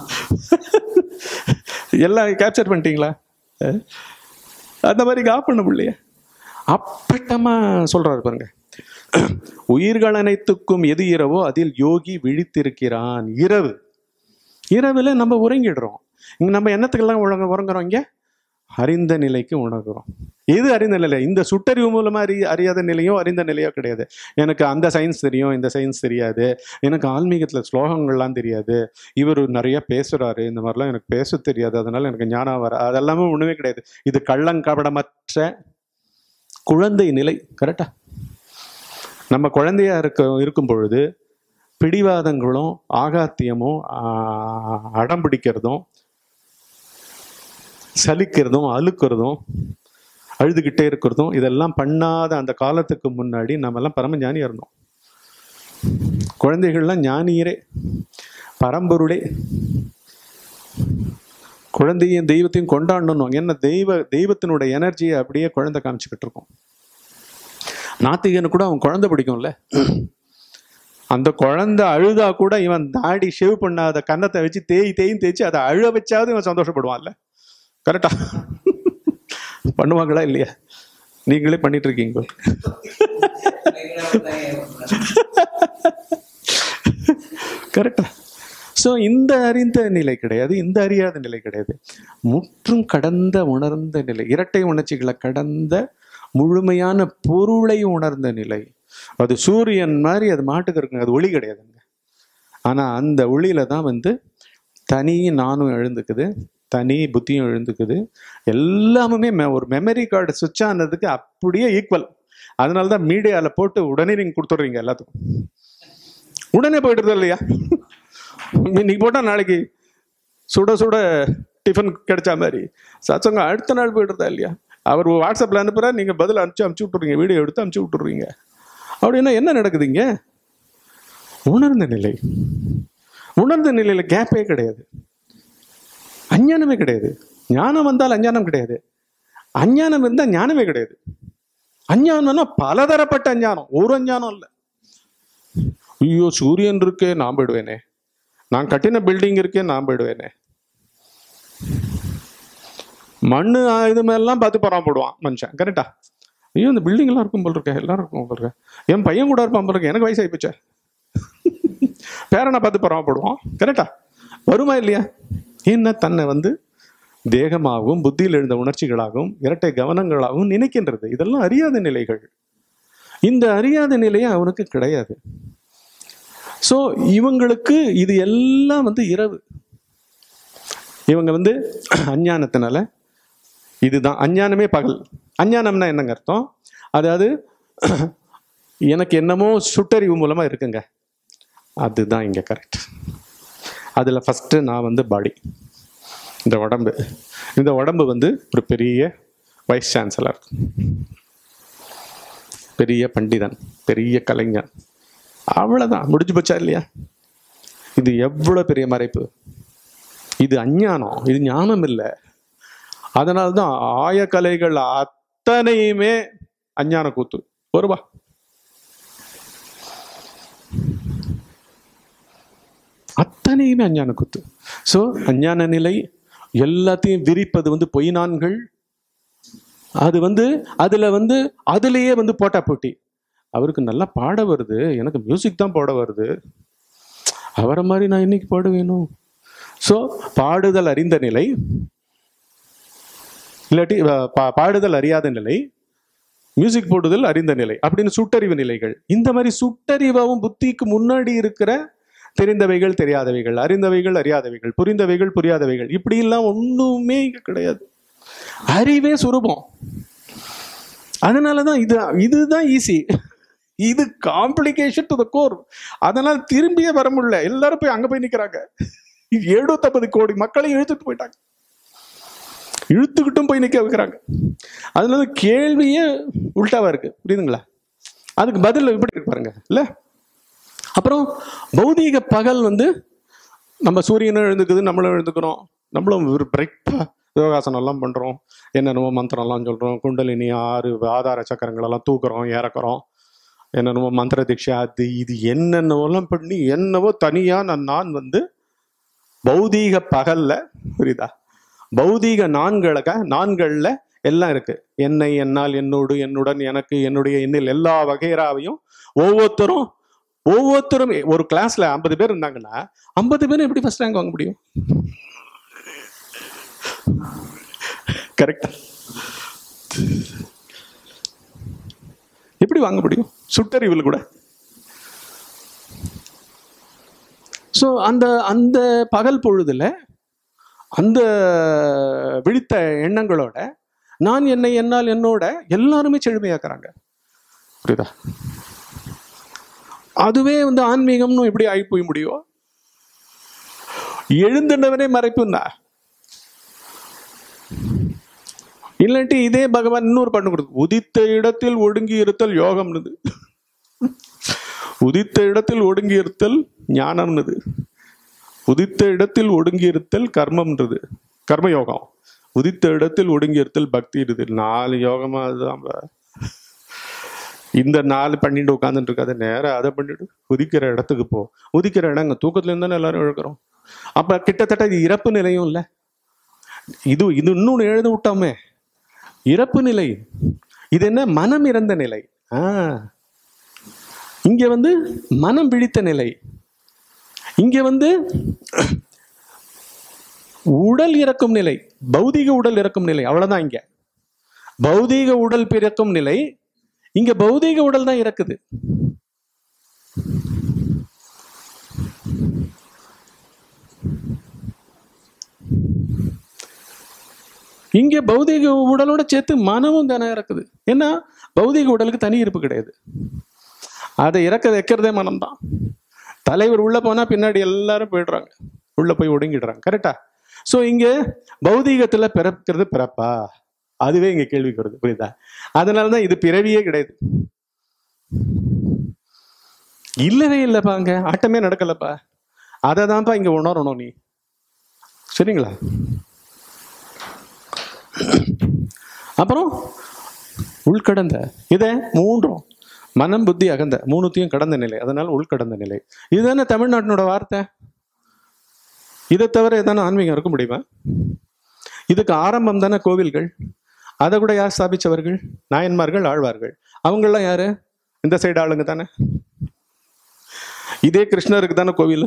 எல்லாம் கேப்சர் பண்ணிட்டீங்களா? அந்த மாதிரி ஆஃப் பண்ண முடியல. அப்பட்டமா சொல்றாரு பாருங்க. உயிர்கள் அனைத்துக்கும் எது இரவோ அதில் யோகி விழித்திருக்கிறான். இரவுல நம்ம உறங்கிடுறோம். இங்க நம்ம என்னத்துக்கெல்லாம் உறங்குறோம்? இங்க அறிந்த நிலைக்கு உணர்கிறோம். எது அறிந்த நிலை? இந்த சுட்டறிவு மூலமா அறியாத நிலையோ அறிந்த நிலையோ கிடையாது. எனக்கு அந்த சயின்ஸ் தெரியும், இந்த சயின்ஸ் தெரியாது, எனக்கு ஆன்மீகத்துல ஸ்லோகங்கள்லாம் தெரியாது, இவர் நிறைய பேசுறாரு, இந்த மாதிரிலாம் எனக்கு பேச தெரியாது, அதனால எனக்கு ஞானம் வர, அதெல்லாமே ஒண்ணுமே கிடையாது. இது கள்ளங்கபடமற்ற குழந்தை நிலை. கரெக்டா? நம்ம குழந்தையா இருக்கும் பொழுது பிடிவாதங்களும் ஆகாத்தியமும் அடம்பிடிக்கிறதும் சலிக்கிறதும் அழுக்கிறதும் அழுதுகிட்டே இருக்கிறதும் இதெல்லாம் பண்ணாத அந்த காலத்துக்கு முன்னாடி நம்ம எல்லாம் பரம ஞானியா இருந்தோம். குழந்தைகள்லாம் ஞானியரே, பரம்பொருளே. குழந்தையும் தெய்வத்தையும் கொண்டாடணும். என்ன தெய்வத்தினுடைய எனர்ஜியை அப்படியே குழந்தை காமிச்சுக்கிட்டு இருக்கோம். நாத்திகனு கூட அவன் குழந்தை பிடிக்கும்ல. அந்த குழந்தை அழுதா கூட இவன் தாடி ஷேவ் பண்ணாத கன்னத்தை வச்சு தேய்ச்சி அதை அழ வச்சாவது இவன் சந்தோஷப்படுவான்ல. கரெக்டா? பண்ணுவாங்களா இல்லையா? நீங்களே பண்ணிட்டு இருக்கீங்க. கரெக்டா? ஸோ இந்த அறிந்த நிலை கிடையாது, இந்த அறியாத நிலை கிடையாது. முற்றும் கடந்த உணர்ந்த நிலை, இரட்டை உணர்ச்சிகளை கடந்த முழுமையான பொருளை உணர்ந்த நிலை. அது சூரியன் மாதிரி அது மாட்டுக்கு இருக்குங்க, அது ஒளி கிடையாதுங்க. ஆனா அந்த ஒளியில தான் தனி நானும் எழுந்துக்குது, தனி புத்தியும் எழுந்துக்குது. எல்லாமே ஒரு மெமரி கார்டு சுவிட்ச் ஆனதுக்கு அப்படியே ஈக்குவல். அதனாலதான் மீடியால போட்டு உடனே நீங்க கொடுத்துடுறீங்க எல்லாத்துக்கும். உடனே போயிடுறது இல்லையா? இன்னைக்கு போட்டால் நாளைக்கு சுட சுட டிஃபன் கிடைச்சா மாதிரி சத்சங்கம் அடுத்த நாள் போய்ட்டுருதா இல்லையா? அவர் வாட்ஸ்அப்பில் அனுப்புகிறார், நீங்கள் பதில் அனுப்பிச்சு விட்டுறீங்க, வீடியோ எடுத்து அனுப்பிச்சு விட்டுறீங்க. அப்படின்னா என்ன நடக்குதுங்க? உணர்ந்த நிலை. உணர்ந்த நிலையில் கேப்பே கிடையாது, அஞ்ஞானமே கிடையாது. ஞானம் வந்தால் அஞ்ஞானம் கிடையாது, அஞ்ஞானம் இருந்தால் ஞானமே கிடையாது. அஞ்ஞானம்னா பலதரப்பட்ட அஞ்ஞானம், ஒரு அஞ்ஞானம் இல்லை. ஐயோ சூரியன் இருக்கே நான் போயிடுவேனே, நான் கட்டின பில்டிங் இருக்கே நான் போயிடுவேனே, மண்ணு இது மாதிரிலாம் பார்த்து பராமப்படுவான் மனுஷன். கரெக்டா? ஐயோ இந்த பில்டிங் எல்லாம் இருக்கும் போல் இருக்கேன், எல்லாரும் இருக்கும் போல் இருக்கேன், என் பையன் கூட இருப்பான் போல் இருக்கேன், எனக்கு வயசாகி போச்சே, பேரனை பார்த்து பராமப்படுவான். கரெக்டா? வருமா இல்லையா? என்ன தன்னை தேகமாகவும் புத்தியில் எழுந்த உணர்ச்சிகளாகவும் இரட்டை கவனங்களாகவும் நினைக்கின்றது. இதெல்லாம் அறியாத நிலைகள். இந்த அறியாத நிலையை அவனுக்கு கிடையாது. ஸோ இவங்களுக்கு இது எல்லாம் இரவு. இவங்க அஞ்ஞானத்தினால, இதுதான் அஞ்ஞானமே பகல். அஞ்ஞானம்னா என்னங்க அர்த்தம்? அதாவது எனக்கு என்னமோ சுட்டறிவு மூலமா இருக்குங்க, அதுதான் இங்க கரெக்ட். அதுல ஃபர்ஸ்ட் நான் பாடி, இந்த உடம்பு, இந்த உடம்பு ஒரு பெரிய வைஸ் சான்சலர், பெரிய பண்டிதன், பெரிய கலைஞன், அவ்வளவுதான், முடிஞ்சு போச்சா இல்லையா? இது எவ்வளவு பெரிய மறைப்பு. இது அஞ்ஞானம், இது ஞானம் இல்லை. அதனால்தான் ஆயக்கலைகள் அத்தனையுமே அஞ்ஞான கூத்து. ஒருவா அத்தனையுமே அஞ்ஞான கூத்து. ஸோ அஞ்ஞான நிலை எல்லாத்தையும் விரிப்பது பொய்நான்கள். அது அதுல அதுலயே போட்டா போட்டி. அவருக்கு நல்லா பாட வருது, எனக்கு மியூசிக் தான் பாட வருது, அவரை மாதிரி நான் இன்னைக்கு பாட வேணும். ஸோ பாடுதல் அறிந்த நிலை, இல்லாட்டி பாடுதல் அறியாத நிலை, மியூசிக் போடுதல் அறிந்த நிலை அப்படின்னு சுட்டறிவு நிலைகள். இந்த மாதிரி சுட்டறிவாவும் புத்திக்கு முன்னாடி இருக்கிற தெரிந்தவைகள் தெரியாதவைகள், அறிந்தவைகள் அறியாதவைகள், புரிந்தவைகள் புரியாதவைகள், இப்படி எல்லாம் ஒண்ணுமே இங்க கிடையாது. அறிவே சுரூபம். அதனாலதான் இதுதான் ஈஸி. இது காம்ப்ளிகேஷன் டு த கோர். அதனால திரும்பியே வர முடியல. எல்லாரும் போய் அங்க போய் நிக்கிறாங்க. 750 கோடி மக்களையும் இழுத்துட்டு போயிட்டாங்க, இழுத்துக்கிட்டும் போய் நிக்க வைக்கிறாங்க. அதனால கேள்வியே உள்டாவா இருக்கு. புரியுதுங்களா? அதுக்கு பதில் எப்படி இருக்கு பாருங்க இல்ல. அப்புறம் பௌதீக பகல் நம்ம சூரியனும் எழுந்துக்குது, நம்மளும் எழுந்துக்கிறோம், நம்மளும் ஒரு பிரைட்டா யோகாசனம் எல்லாம் பண்றோம், என்னென்னவோ மந்திரம் எல்லாம் சொல்றோம், குண்டலினி 6 ஆதார சக்கரங்கள் எல்லாம் தூக்குறோம், இறக்குறோம், என்னென்னவோ மந்திர தீட்சை, அது இது என்னென்னவெல்லாம் பண்ணி என்னவோ தனியா நான் பௌதீக பகல்ல, புரியுதா, பௌதீக நான்கள்ல எல்லாம் இருக்கு. என்னை, என்னால், என்னோடு, என்னுடன், எனக்கு, என்னுடைய, என்னில், எல்லா வகைராவையும் ஒவ்வொருத்தரும் ஒரு கிளாஸ்ல 50 பேர் இருந்தாங்கன்னா 50 பேரும் எப்படி ஃபர்ஸ்ட் ரேங்க் வாங்க முடியும்? கரெக்டா? எப்படி வாங்க முடியும் சுட்டறிவில் கூட? ஸோ அந்த பகல் பொழுதுல அந்த விழித்த எண்ணங்களோட நான், என்னை, என்னால், என்னோட எல்லாருமே செழுமையாக்குறாங்க. புரியுதா? அதுவே ஆன்மீகம்னு எப்படி ஆகி போய் முடியும்? எழுந்துட்டவனே மறைப்புன்னா, இல்லாட்டி இதே பகவான் இன்னொரு பண்ணு கொடுத்து, உதித்த இடத்தில் ஒடுங்கி இருத்தல் யோகம்னுது, உதித்த இடத்தில் ஒடுங்கி இருத்தல் ஞானம்னுது, உதித்த இடத்தில் ஒடுங்கி இருத்தல் கர்மம்ன்றது கர்மயோகம், உதித்த இடத்தில் ஒடுங்கி இருத்தல் பக்தி இருது. 4 யோகமா அதுதான். இந்த 4 பண்ணிட்டு உட்காந்துட்டு இருக்காது, நேரம் அதை பண்ணிட்டு உதிக்கிற இடத்துக்கு போ. உதிக்கிற இடம் அங்கே தூக்கத்துல இருந்தானே எல்லாரும் இழக்கிறோம். அப்ப கிட்டத்தட்ட இது இறப்பு நிலையும் இல்லை. இது இன்னொன்னு எழுத விட்டோமே, இறப்பு நிலை. இது என்ன? மனம் இறந்த நிலை. இங்க மனம் விழித்த நிலை. இங்க உடல் இறக்கும் நிலை, பௌதீக உடல் இறக்கும் நிலை. அவ்வளவுதான். இங்க பௌதீக உடல் பிறக்கும் நிலை, இங்க பௌதீக உடல் தான் இறக்குது. இங்க பௌதீக உடலோட சேர்த்து மனமும் தானே இறக்குது. ஏன்னா பௌதீக உடலுக்கு தனி இருப்பு கிடையாது, அதை இறக்க வைக்கிறதே மனம்தான். தலைவர் உள்ள போனா பின்னாடி எல்லாரும் போயிடுறாங்க, உள்ள போய் ஒடுங்கிடுறாங்க. கரெக்டா? ஸோ இங்க பௌதீகத்துல பிறக்கிறது பிறப்பா, அதுவே இங்க கேள்விக்கு வருது. புரியுதா? அதனாலதான் இது பிறவியே கிடையாது. இல்லவே இல்லப்பா, அங்க ஆட்டமே நடக்கலப்பா. அதை தான்ப்பா இங்க உணரணும் நீ. சரிங்களா? அப்புறம் உள்கடந்த இதை மூன்றும் மனம் புத்தி அகந்த மூணுத்தையும் கடந்த நிலை, அதனால உள்கடந்த நிலை. இதுதானே தமிழ்நாட்டினோட வார்த்தை. இதை தவிர எதான ஆன்மீகம் இருக்க முடியுமா? இதுக்கு ஆரம்பம் தானே கோவில்கள். அதை கூட யார் ஸ்தாபிச்சவர்கள்? நாயன்மார்கள், ஆழ்வார்கள். அவங்கெல்லாம் யாரு? இந்த சைடு ஆளுங்க தானே. இதே கிருஷ்ணருக்கு தானே கோவில்.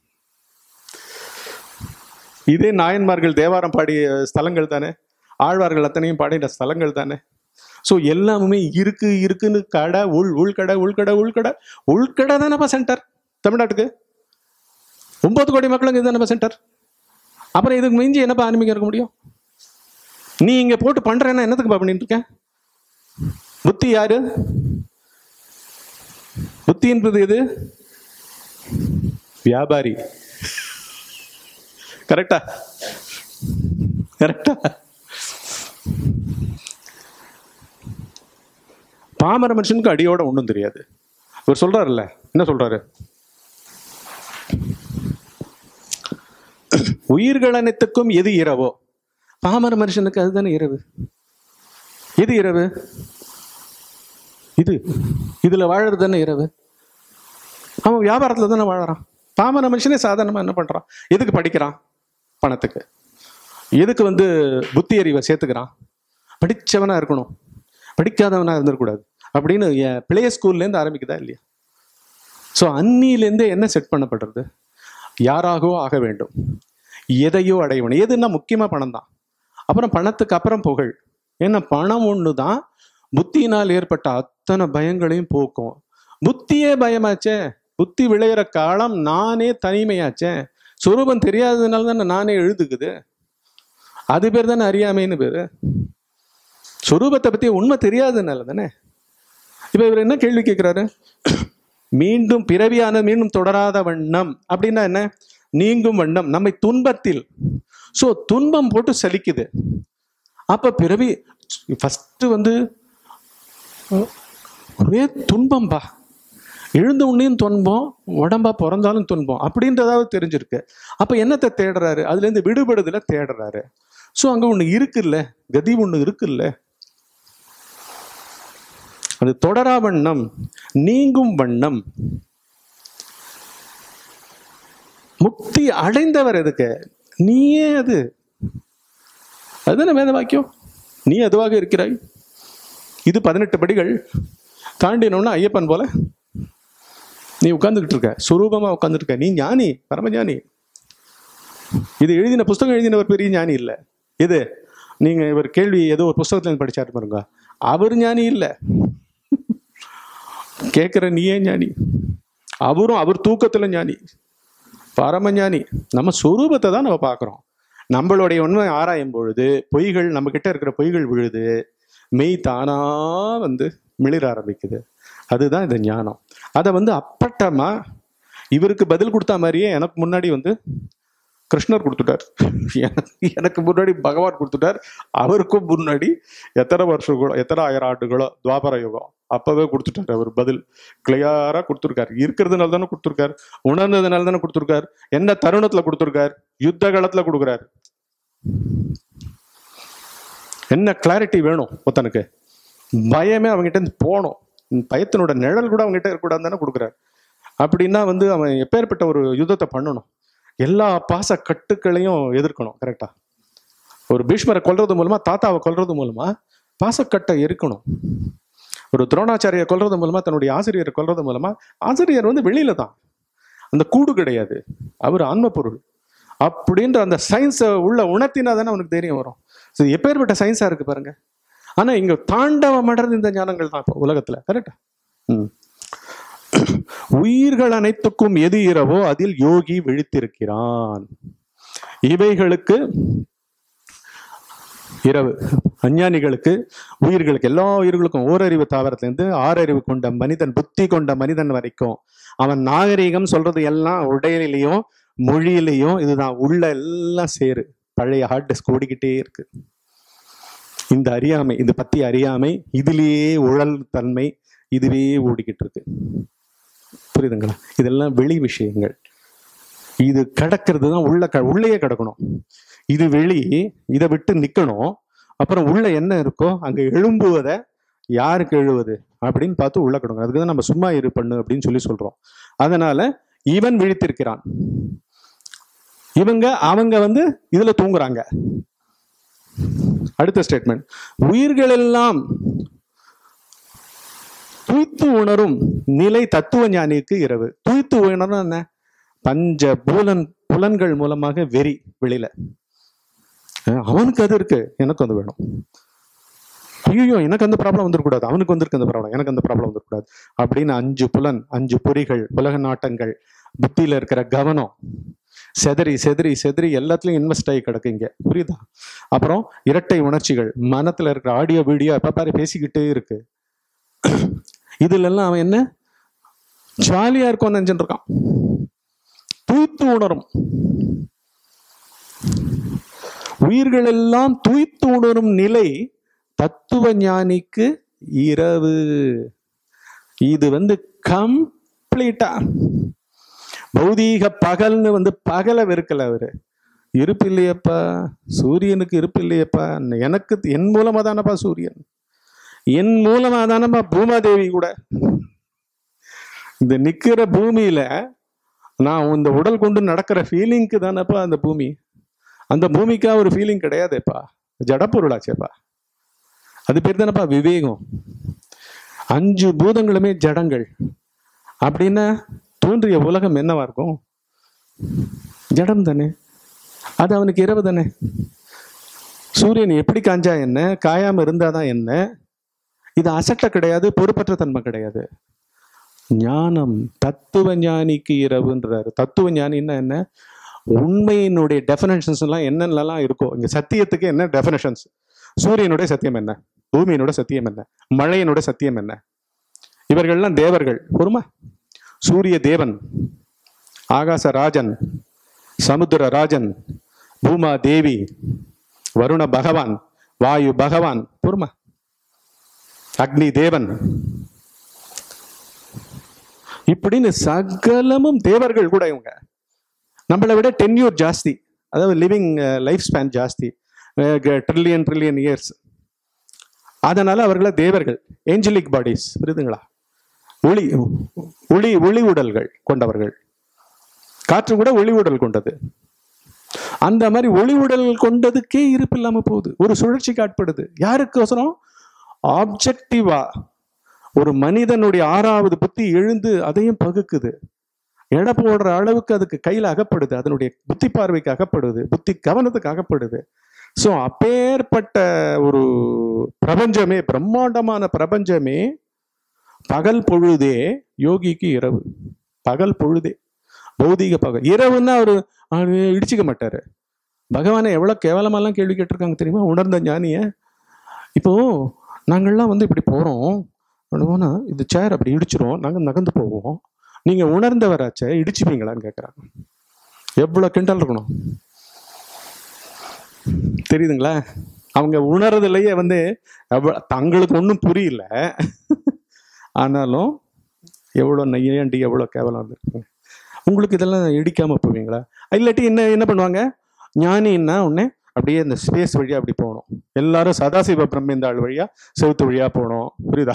இதே நாயன்மார்கள் தேவாரம் பாடிய ஸ்தலங்கள் தானே. ஆழ்வார்கள் அத்தனையும் பாடின ஸ்தலங்கள் தானே. ஸோ எல்லாமே இருக்குன்னு கடை, உள்கடை உள்கடை உள்கடை உள்கடை தானேப்பா சென்டர் தமிழ்நாட்டுக்கு. 9 கோடி மக்களுங்க இதுதானப்பா சென்டர். அப்புறம் இதுக்கு மிஞ்சி என்னப்பா ஆன்மீகம் இருக்க முடியும்? நீ இங்க போட்டு பண்றேன்னா என்னத்துக்குப்பா பண்ணிட்டு இருக்க? புத்தி யாரு? புத்தி என்பது எது? வியாபாரி. கரெக்டா? கரெக்டா? பாமர மனுஷனுக்கு அடியோட ஒன்றும் தெரியாது. இவர் சொல்றாருல்ல, என்ன சொல்றாரு? உயிர்கள் அனைத்துக்கும் எது இரவோ, பாமர மனுஷனுக்கு அதுதானே இரவு. எது இரவு? இதுல வாழறது தானே இரவு. அவன் வியாபாரத்துல தானே வாழறான். பாமர மனுஷனே சாதாரணமா என்ன பண்றான்? எதுக்கு படிக்கிறான்? பணத்துக்கு. எதுக்கு புத்தி அறிவை சேர்த்துக்கிறான்? படிச்சவனா இருக்கணும், படிக்காதவனா இருந்துடக்கூடாது அப்படின்னு பிளே ஸ்கூல்லேருந்து ஆரம்பிக்குதா இல்லையா? ஸோ அன்னிலேருந்தே என்ன செட் பண்ணப்படுறது? யாராகவோ ஆக வேண்டும், எதையோ அடைய வேண்டும். எதுன்னா முக்கியமாக பணம் தான். அப்புறம் பணத்துக்கு அப்புறம் புகழ். ஏன்னா பணம் ஒன்று தான் புத்தியினால் ஏற்பட்ட அத்தனை பயங்களையும் போக்கும். புத்தியே பயமாச்சே. புத்தி விளையிற காலம் நானே தனிமையாச்சே. சுரூபம் தெரியாததுனால தானே நானே எழுதுக்குது. அது பேர் தானே அறியாமைன்னு பேரு. சுரூபத்தை பத்தி உண்மை தெரியாததுனால தானே. இப்ப இவர் என்ன கேள்வி கேட்கிறாரு? மீண்டும் பிறவியான மீண்டும் தொடராத வண்ணம் அப்படின்னா என்ன? நீங்கும் வண்ணம் நம்மை துன்பத்தில். சோ துன்பம் போட்டு சலிக்குது. அப்ப பிறவி ஃபர்ஸ்ட் ஒரே துன்பம்பா. எழுந்த உன்னையும் துன்பம், உடம்பா பிறந்தாலும் துன்பம் அப்படின்றதாவது தெரிஞ்சிருக்கு. அப்ப என்னத்தை தேடுறாரு? அதுல இருந்து விடுபடுதல தேடுறாரு. சோ அங்க ஒண்ணு இருக்குல்ல, கதி ஒண்ணு இருக்குல்ல. அது தொடரா வண்ணம், நீங்கும் வண்ணம். முக்தி அடைந்தவர் எதுக்கு? நீயே அது. அதுதானே வேத வாக்கியம். நீ அதுவாக இருக்கிறாய். இது 18 படிகள் தாண்டினோன்னா ஐயப்பன் போல நீ உட்கார்ந்துகிட்டு இருக்க, சுரூபமா உட்கார்ந்துட்டு இருக்க. நீ ஞானி, பரமஞானி. இது எழுதின புஸ்தகம் எழுதினவர் பெரிய ஞானி இல்லை. இது நீங்க இவர் கேள்வி ஏதோ ஒரு புஸ்தகத்துல இருந்து படிச்சாரு பாருங்க, அவர் ஞானி இல்லை. கேட்கிற நீயே ஞானி. அவரும் அவர் தூக்கத்துல ஞானி, பரமஞானி. நம்ம சுரூபத்தை தான் நம்ம பார்க்கிறோம். நம்மளுடைய உண்மை ஆராயும் பொழுது பொய்கள், நம்ம கிட்ட இருக்கிற பொய்கள் விழுது, மெய் தானா மிளிர ஆரம்பிக்குது. அதுதான் இந்த ஞானம். அதை அப்பட்டமா இவருக்கு பதில் கொடுத்த மாதிரியே எனக்கு முன்னாடி கிருஷ்ணர் கொடுத்துட்டார், எனக்கு முன்னாடி பகவான் கொடுத்துட்டார், அவருக்கும் முன்னாடி எத்தனை வருஷங்களோ எத்தனை 1000 ஆண்டுகளோ துவாபர யுகம் அப்பவே கொடுத்துட்டார். அவர் பதில் கிளியரா கொடுத்துருக்காரு. இருக்கிறதுனால தானே கொடுத்துருக்காரு, உணர்ந்ததுனால தானே கொடுத்துருக்காரு. என்ன தருணத்துல கொடுத்துருக்காரு? யுத்த காலத்துல கொடுக்குறாரு. என்ன கிளாரிட்டி வேணும் ஒருத்தனுக்கு? பயமே அவங்ககிட்ட இருந்து போகணும். பயத்தினோட நிழல் கூட அவங்ககிட்ட இருக்கக்கூடாது தானே கொடுக்குறாரு. அப்படின்னா அவன் எப்பேற்பட்ட ஒரு யுத்தத்தை பண்ணணும்? எல்லா பாச கட்டுக்களையும் எதிர்க்கணும். கரெக்டா? ஒரு பீஷ்மரை கொல்றது மூலமா, தாத்தாவை கொல்றது மூலமா பாசக்கட்டை இருக்கணும். ஒரு துரோணாச்சாரியை கொல்றது மூலமா, தன்னுடைய ஆசிரியரை கொல்றது மூலமா, ஆசிரியர் வெளியில தான், அந்த கூடு கிடையாது, அவர் ஆன்ம பொருள் அப்படின்ற அந்த சயின்ஸை உள்ள உணர்த்தினா தானே அவனுக்கு தைரியம் வரும். எப்பேற்பட்ட சயின்ஸா இருக்கு பாருங்க. ஆனா இங்க தாண்டவம் அடர்ந்து இந்த ஞானங்கள் தான் இப்போ உலகத்துல. கரெக்டா? உயிர்கள் அனைத்துக்கும் எது இரவோ அதில் யோகி விழித்திருக்கிறான். இவைகளுக்கு இரவு. அஞ்ஞானிகளுக்கு, உயிர்களுக்கு, எல்லா உயிர்களுக்கும் ஓரறிவு தாவரத்திலேருந்து 6 அறிவு கொண்ட மனிதன், புத்தி கொண்ட மனிதன் வரைக்கும் அவன் நாகரீகம் சொல்றது எல்லாம் உடையிலையும் மொழியிலையும் இதுதான். உள்ள எல்லாம் சேரு, பழைய ஹார்ட் டிஸ்க் ஓடிக்கிட்டே இருக்கு. இந்த அறியாமை, இந்த பத்தி அறியாமை, இதுலேயே உழல் தன்மை, இதுவே ஓடிக்கிட்டு இருக்கு. புரியுதுங்களா? இதெல்லாம் வெளி விஷயங்கள். இது கடக்கிறது தான் உள்ளேயே கிடக்கணும். இது வெளி, இதை விட்டு நிக்கணும். அப்புறம் உள்ள என்ன இருக்கோ அங்க எழும்புவதை யாருக்கு எழுவது அப்படின்னு பார்த்து உள்ள கிடக்கும். அதுக்கு தான் நம்ம சும்மா இரு பண்ணு அப்படின்னு சொல்றோம். அதனால இவன் விழித்திருக்கிறான், அவங்க இதுல தூங்குறாங்க. அடுத்த ஸ்டேட்மெண்ட், உயிர்கள் எல்லாம் துய்த்து உணரும் நிலை தத்துவ ஞானிக்கு இரவு. துய்த்து உணரும் என்ன? பஞ்ச புலன்கள் மூலமாக வெறி வெளியில. அவனுக்கு அது இருக்கு, எனக்கு அது வேணும். ஐயோ எனக்கு அந்த ப்ராப்ளம் வந்துடக்கூடாது, அவனுக்கு வந்திருக்கு அந்த ப்ராப்ளம், எனக்கு அந்த ப்ராப்ளம் வந்துடக்கூடாது அப்படின்னு 5 புலன், 5 பொறிகள், உலக நாட்டங்கள், புத்தியில இருக்கிற கவனம் செதறி செதறி செதறி எல்லாத்துலயும் இன்வெஸ்ட் ஆகி கிடக்குங்க. புரியுதா? அப்புறம் இரட்டை உணர்ச்சிகள், மனத்துல இருக்கிற ஆடியோ வீடியோ எப்ப பாரு பேசிக்கிட்டே இருக்கு. இதுல எல்லாம் அவன் என்ன ஜாலியா இருக்கும் நினைச்சுட்டு இருக்கான். தூய்த்து உணரும் உயிர்கள் எல்லாம் தூய்த்து உணரும் நிலை தத்துவ ஞானிக்கு இரவு. இது கம்ப்ளீட்டா பௌதீக பகல்னு பகலை வெறுக்கல அவரு. இருப்பு இல்லையப்பா, சூரியனுக்கு இருப்பு இல்லையப்பா, எனக்கு என் மூலமா தானப்பா சூரியன், என் மூலமா தானப்பா பூமாதேவி கூட. இந்த நிக்கிற பூமியில நான் இந்த உடல் கொண்டு நடக்கிற ஃபீலிங்க்கு தானப்பா அந்த பூமி. அந்த பூமிக்கா ஒரு ஃபீலிங் கிடையாதேப்பா, ஜடப்பொருளாச்சேப்பா. அது பேர் தானப்பா விவேகம். 5 பூதங்களுமே ஜடங்கள் அப்படின்னா தோன்றிய உலகம் என்னவா இருக்கும்? ஜடம் தானே. அது அவனுக்கு இரவு தானே. சூரியன் எப்படி காஞ்சா என்ன, காயாம இருந்தாதான் என்ன. இது அசட்ட கிடையாது, பொறுப்பற்ற தன்மை கிடையாது. ஞானம் தத்துவ ஞானிக்கு இரவுன்றாரு. தத்துவ ஞானின்னா என்ன? உண்மையினுடைய டெஃபினேஷன்ஸ் எல்லாம் என்னென்னலாம் இருக்கோ இங்க. சத்தியத்துக்கு என்ன டெஃபினேஷன்ஸ்? சூரியனுடைய சத்தியம் என்ன, பூமியினுடைய சத்தியம் என்ன, மழையினுடைய சத்தியம் என்ன? இவர்கள்லாம் தேவர்கள். பொறுமா, சூரிய தேவன், ஆகாச ராஜன், சமுத்திர ராஜன், பூமா தேவி, வருண பகவான், வாயு பகவான், பொறுமா, அக்னி தேவன், இப்படின்னு சகலமும் தேவர்கள் கூட. இவங்க நம்மளை விட டென்யூர் ஜாஸ்தி, அதாவது லிவிங் லைஃப் ஸ்பேன் ஜாஸ்தி, ட்ரில்லியன் இயர்ஸ். அதனால அவர்களை தேவர்கள், ஏஞ்சலிக் பாடிஸ். புரியுதுங்களா? ஒளி உடல்கள் கொண்டவர்கள். காற்று கூட ஒளி உடல் கொண்டது. அந்த மாதிரி ஒளி உடல் கொண்டதுக்கே இருப்பு இல்லாம போகுது, ஒரு சுழற்சிக்கு ஆட்படுது. யாருக்கோசரம்? ஆப்ஜெக்டிவா ஒரு மனிதனுடைய 6வது புத்தி எழுந்து அதையும் பகுக்குது. எடை போடுற அளவுக்கு அதுக்கு கையில அகப்படுது, அதனுடைய புத்தி பார்வைக்கு அகப்படுது, புத்தி கவனத்துக்கு அகப்படுது. ஸோ அப்பேற்பட்ட ஒரு பிரபஞ்சமே, பிரம்மாண்டமான பிரபஞ்சமே பகல் பொழுதே யோகிக்கு இரவு. பகல் பொழுதே பௌதிக பகல். இரவுன்னா அவரு இடிச்சுக்க மாட்டாரு. பகவானை எவ்வளவு கேவலமாலாம் கேள்வி கேட்டிருக்காங்க தெரியுமா உணர்ந்த ஞானிய. இப்போ நாங்கள்லாம் இப்படி போறோம், போனா இந்த சேர் அப்படி இடிச்சிரும், நாங்க நகர்ந்து போவோம், நீங்க உணர்ந்தவராச்ச இடிச்சுப்பீங்களான்னு கேட்குறாங்க. எவ்வளவு கிண்டல் இருக்கணும் தெரியுதுங்களா? அவங்க உணர்றதுலயே தங்களுக்கு ஒன்றும் புரியல, ஆனாலும் எவ்வளவு நையாண்டி, எவ்வளவு கேவலம் இருந்திருக்குங்க. உங்களுக்கு இதெல்லாம் இடிக்காம போவீங்களா? இல்லாட்டி என்ன பண்ணுவாங்க? ஞானின்னா உடனே அப்படியே இந்த ஸ்பேஸ் வழியா அப்படி போகணும். எல்லாரும் சதாசிவ பிரம்மேந்தாள் வழியா செவுத்து வழியா போகணும். புரியுதா?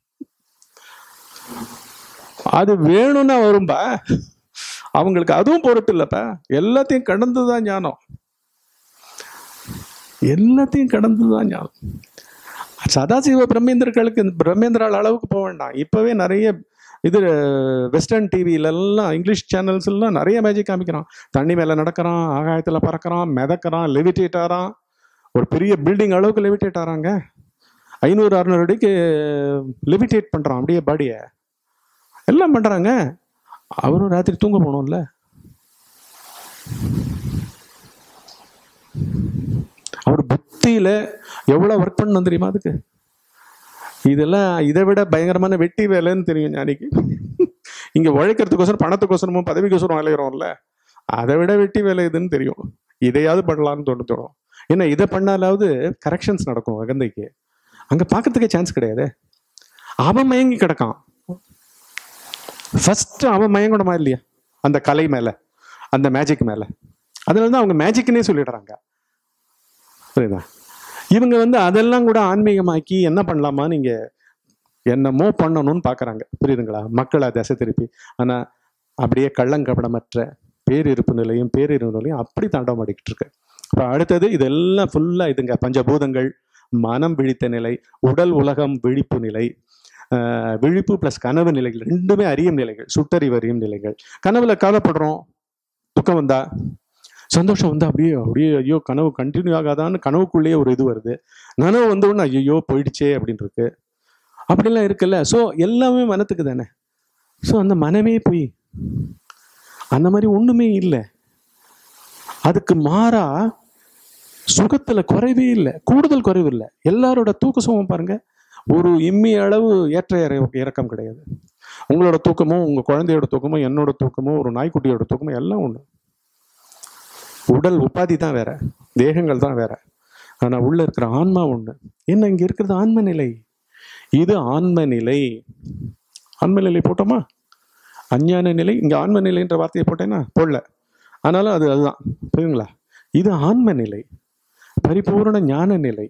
அது வேணும்னா வரும்பா, அவங்களுக்கு அதுவும் பொருட்டு இல்லப்பா. எல்லாத்தையும் கடந்துதான் ஞானம், எல்லாத்தையும் கடந்துதான் ஞானம். சதாசிவ பிரம்மேந்திரர்களுக்கு பிரம்மேந்திரால் அளவுக்கு போக வேண்டாம். இப்பவே நிறைய இது வெஸ்டர்ன் டிவிலெல்லாம், இங்கிலீஷ் சேனல்ஸ் எல்லாம் நிறைய மேஜிக் காமிக்கிறான். தண்ணி மேல நடக்கிறான், ஆகாயத்துல பறக்கிறான், மிதக்கிறான், லெவிடேட் ஆகிறான். ஒரு பெரிய பில்டிங் அளவுக்கு லெவிடேட் ஆகிறாங்க. 500-600 அடிக்கு லெவிடேட் பண்றான் அப்படியே பாடிய. எல்லாம் பண்றாங்க. அவரும் ராத்திரி தூங்க போகணும்ல. அவர் புத்தியில எவ்வளவு ஒர்க் பண்ணணும் தெரியுமா அதுக்கு? இதெல்லாம் இதை விட பயங்கரமான வெட்டி வேலைன்னு தெரியும் ஞானிக்கு. இங்க உழைக்கிறதுக்கோசரம் பணத்துக்கோசரமும் பதவிக்கோசரம் அலைகிறோம்ல, அதை விட வெட்டி வேலை இதுன்னு தெரியும். இதையாவது பண்ணலாம்னு தோணும். ஏன்னா இதை பண்ணாலாவது கரெக்ஷன்ஸ் நடக்கும் அகந்தைக்கு. அங்க பார்க்கறதுக்கே சான்ஸ் கிடையாது. அவன் மயங்கி கிடக்கான். ஃபர்ஸ்ட் அவன் மயங்கணுமா இல்லையா அந்த கலை மேல, அந்த மேஜிக் மேல. அதனாலதான் அவங்க மேஜிக்னே சொல்லிடுறாங்க. புரியுதா? இவங்க அதெல்லாம் கூட ஆன்மீகமாக்கி என்ன பண்ணலாமா, நீங்க என்னமோ பண்ணணும்னு பாக்குறாங்க. புரியுதுங்களா? மக்களை திசை திருப்பி. ஆனா அப்படியே கள்ளங்கபடமற்ற பேரிருப்பு நிலையும் பேரிருப்பு நிலையும் அப்படி தாண்டவம் அடிக்கிட்டு இருக்கு. இப்போ அடுத்தது இதெல்லாம் ஃபுல்லா இதுங்க. பஞ்சபூதங்கள், மனம் விழித்த நிலை, உடல் உலகம் விழிப்பு நிலை, விழிப்பு பிளஸ் கனவு நிலைகள், ரெண்டுமே அறியும் நிலைகள், சுட்டறிவு அறியும் நிலைகள். கனவுல கவலைப்படுறோம், துக்கம் வந்தா, சந்தோஷம் வந்தா அப்படியே அப்படியே ஐயோ கனவு கண்டினியூ ஆகாதான்னு கனவுக்குள்ளேயே ஒரு இது வருது. நனவு வந்தோடனே ஐயோ போயிடுச்சே அப்படின்னு இருக்கு. அப்படிலாம் இருக்குல்ல. ஸோ எல்லாமே மனத்துக்கு தானே. ஸோ அந்த மனமே போய் அந்த மாதிரி ஒண்ணுமே இல்லை. அதுக்கு மாறா சுகத்துல குறைவே இல்லை, கூடுதல் குறைவு இல்லை. எல்லாரோட தூக்க சுகம் பாருங்க, ஒரு இம்மி அளவு ஏற்ற இறக்கம் கிடையாது. உங்களோட தூக்கமும் உங்க குழந்தையோட தூக்கமும் என்னோட தூக்கமும் ஒரு நாய்க்குட்டியோட தூக்கமும் எல்லாம் ஒண்ணு. உடல் உபாதி தான் வேற, தேகங்கள் தான் வேற. ஆனா உள்ள இருக்கிற ஆன்மா ஒண்ணு. என்ன இங்க இருக்கிறது ஆன்ம நிலை. இது ஆன்ம நிலை. ஆன்ம நிலை போட்டோமா? அஞ்ஞான நிலை. இங்க ஆன்ம நிலைன்ற வார்த்தையை போட்டேன்னா போடல, ஆனாலும் அதுதான். புரியுங்களா? இது ஆன்ம நிலை, பரிபூரண ஞான நிலை.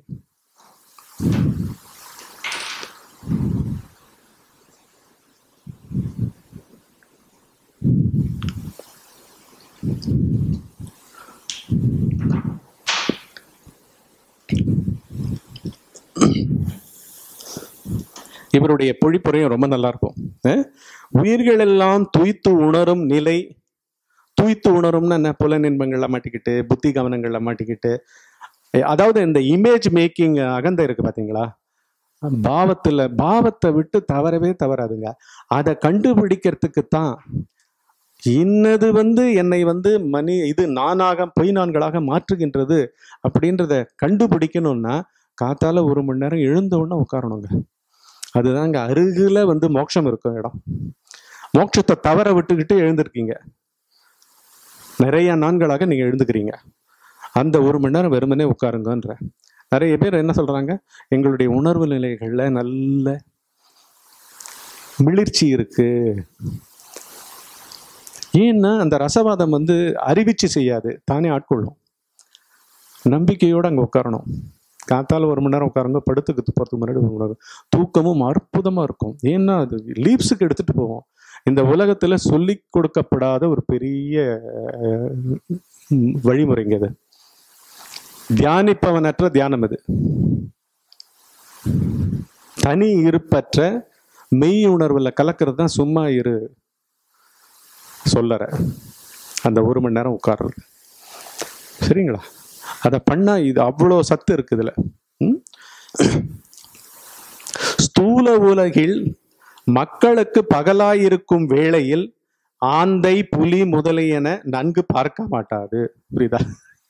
இவருடைய பொழிப்புரையும் ரொம்ப நல்லா இருக்கும். உயிர்கள் எல்லாம் துய்த்து உணரும் நிலை. துய்த்து உணரும்னா என்ன? புலனின்பங்கள்ல மாட்டிக்கிட்டு, புத்தி கவனங்கள்ல மாட்டிக்கிட்டு, அதாவது இந்த இமேஜ் மேக்கிங் அகந்தை இருக்கு பாத்தீங்களா? பாவத்தை விட்டு தவறவே தவறாதுங்க. அதை கண்டுபிடிக்கிறதுக்கு தான் இன்னது என்னை இது நானாக பொய் நான்களாக மாற்றுகின்றது அப்படின்றத கண்டுபிடிக்கணும்னா காத்தால 1 மணி நேரம் எழுந்த உடனே உட்காரணுங்க. அதுதாங்க அருகில மோட்சம் இருக்கும் இடம். மோட்சத்தை தவற விட்டுக்கிட்டு எழுந்திருக்கீங்க, நிறைய நான்களாக நீங்க எழுந்துக்கிறீங்க. அந்த 1 மணி நேரம் வெறுமனே உட்காருங்கன்ற. நிறைய பேர் என்ன சொல்றாங்க, எங்களுடைய உணர்வு நிலைகள்ல நல்ல மிளிர்ச்சி இருக்கு. ஏன்னா அந்த ரசவாதம் அறிவிச்சு செய்யாது, தானே ஆட்கொள்ளும். நம்பிக்கையோட அங்க உட்காரணும். காத்தால 1 மணி நேரம் உட்காருங்க, படுத்துக்கு போறதுக்கு முன்னாடி 1 மணி நேரம். தூக்கமும் அற்புதமா இருக்கும். ஏன்னா அது லீப்ஸுக்கு எடுத்துட்டு போவோம். இந்த உலகத்துல சொல்லி கொடுக்கப்படாத ஒரு பெரிய வழிமுறைங்க அது. தியானிப்பவனற்ற தியானம் இது. தனி இருப்பற்ற மெய் உணர்வுல கலக்கிறது தான் சும்மா இரு சொல்லற அந்த 1 மணி நேரம் உட்கார்றது. சரிங்களா? அதை பண்ணா இது அவ்வளோ சத்து இருக்கு இதுல. ஸ்தூல உலகில் மக்களுக்கு பகலாயிருக்கும் வேளையில் ஆந்தை புலி முதலியன நன்கு பார்க்க மாட்டாது. புரியுதா?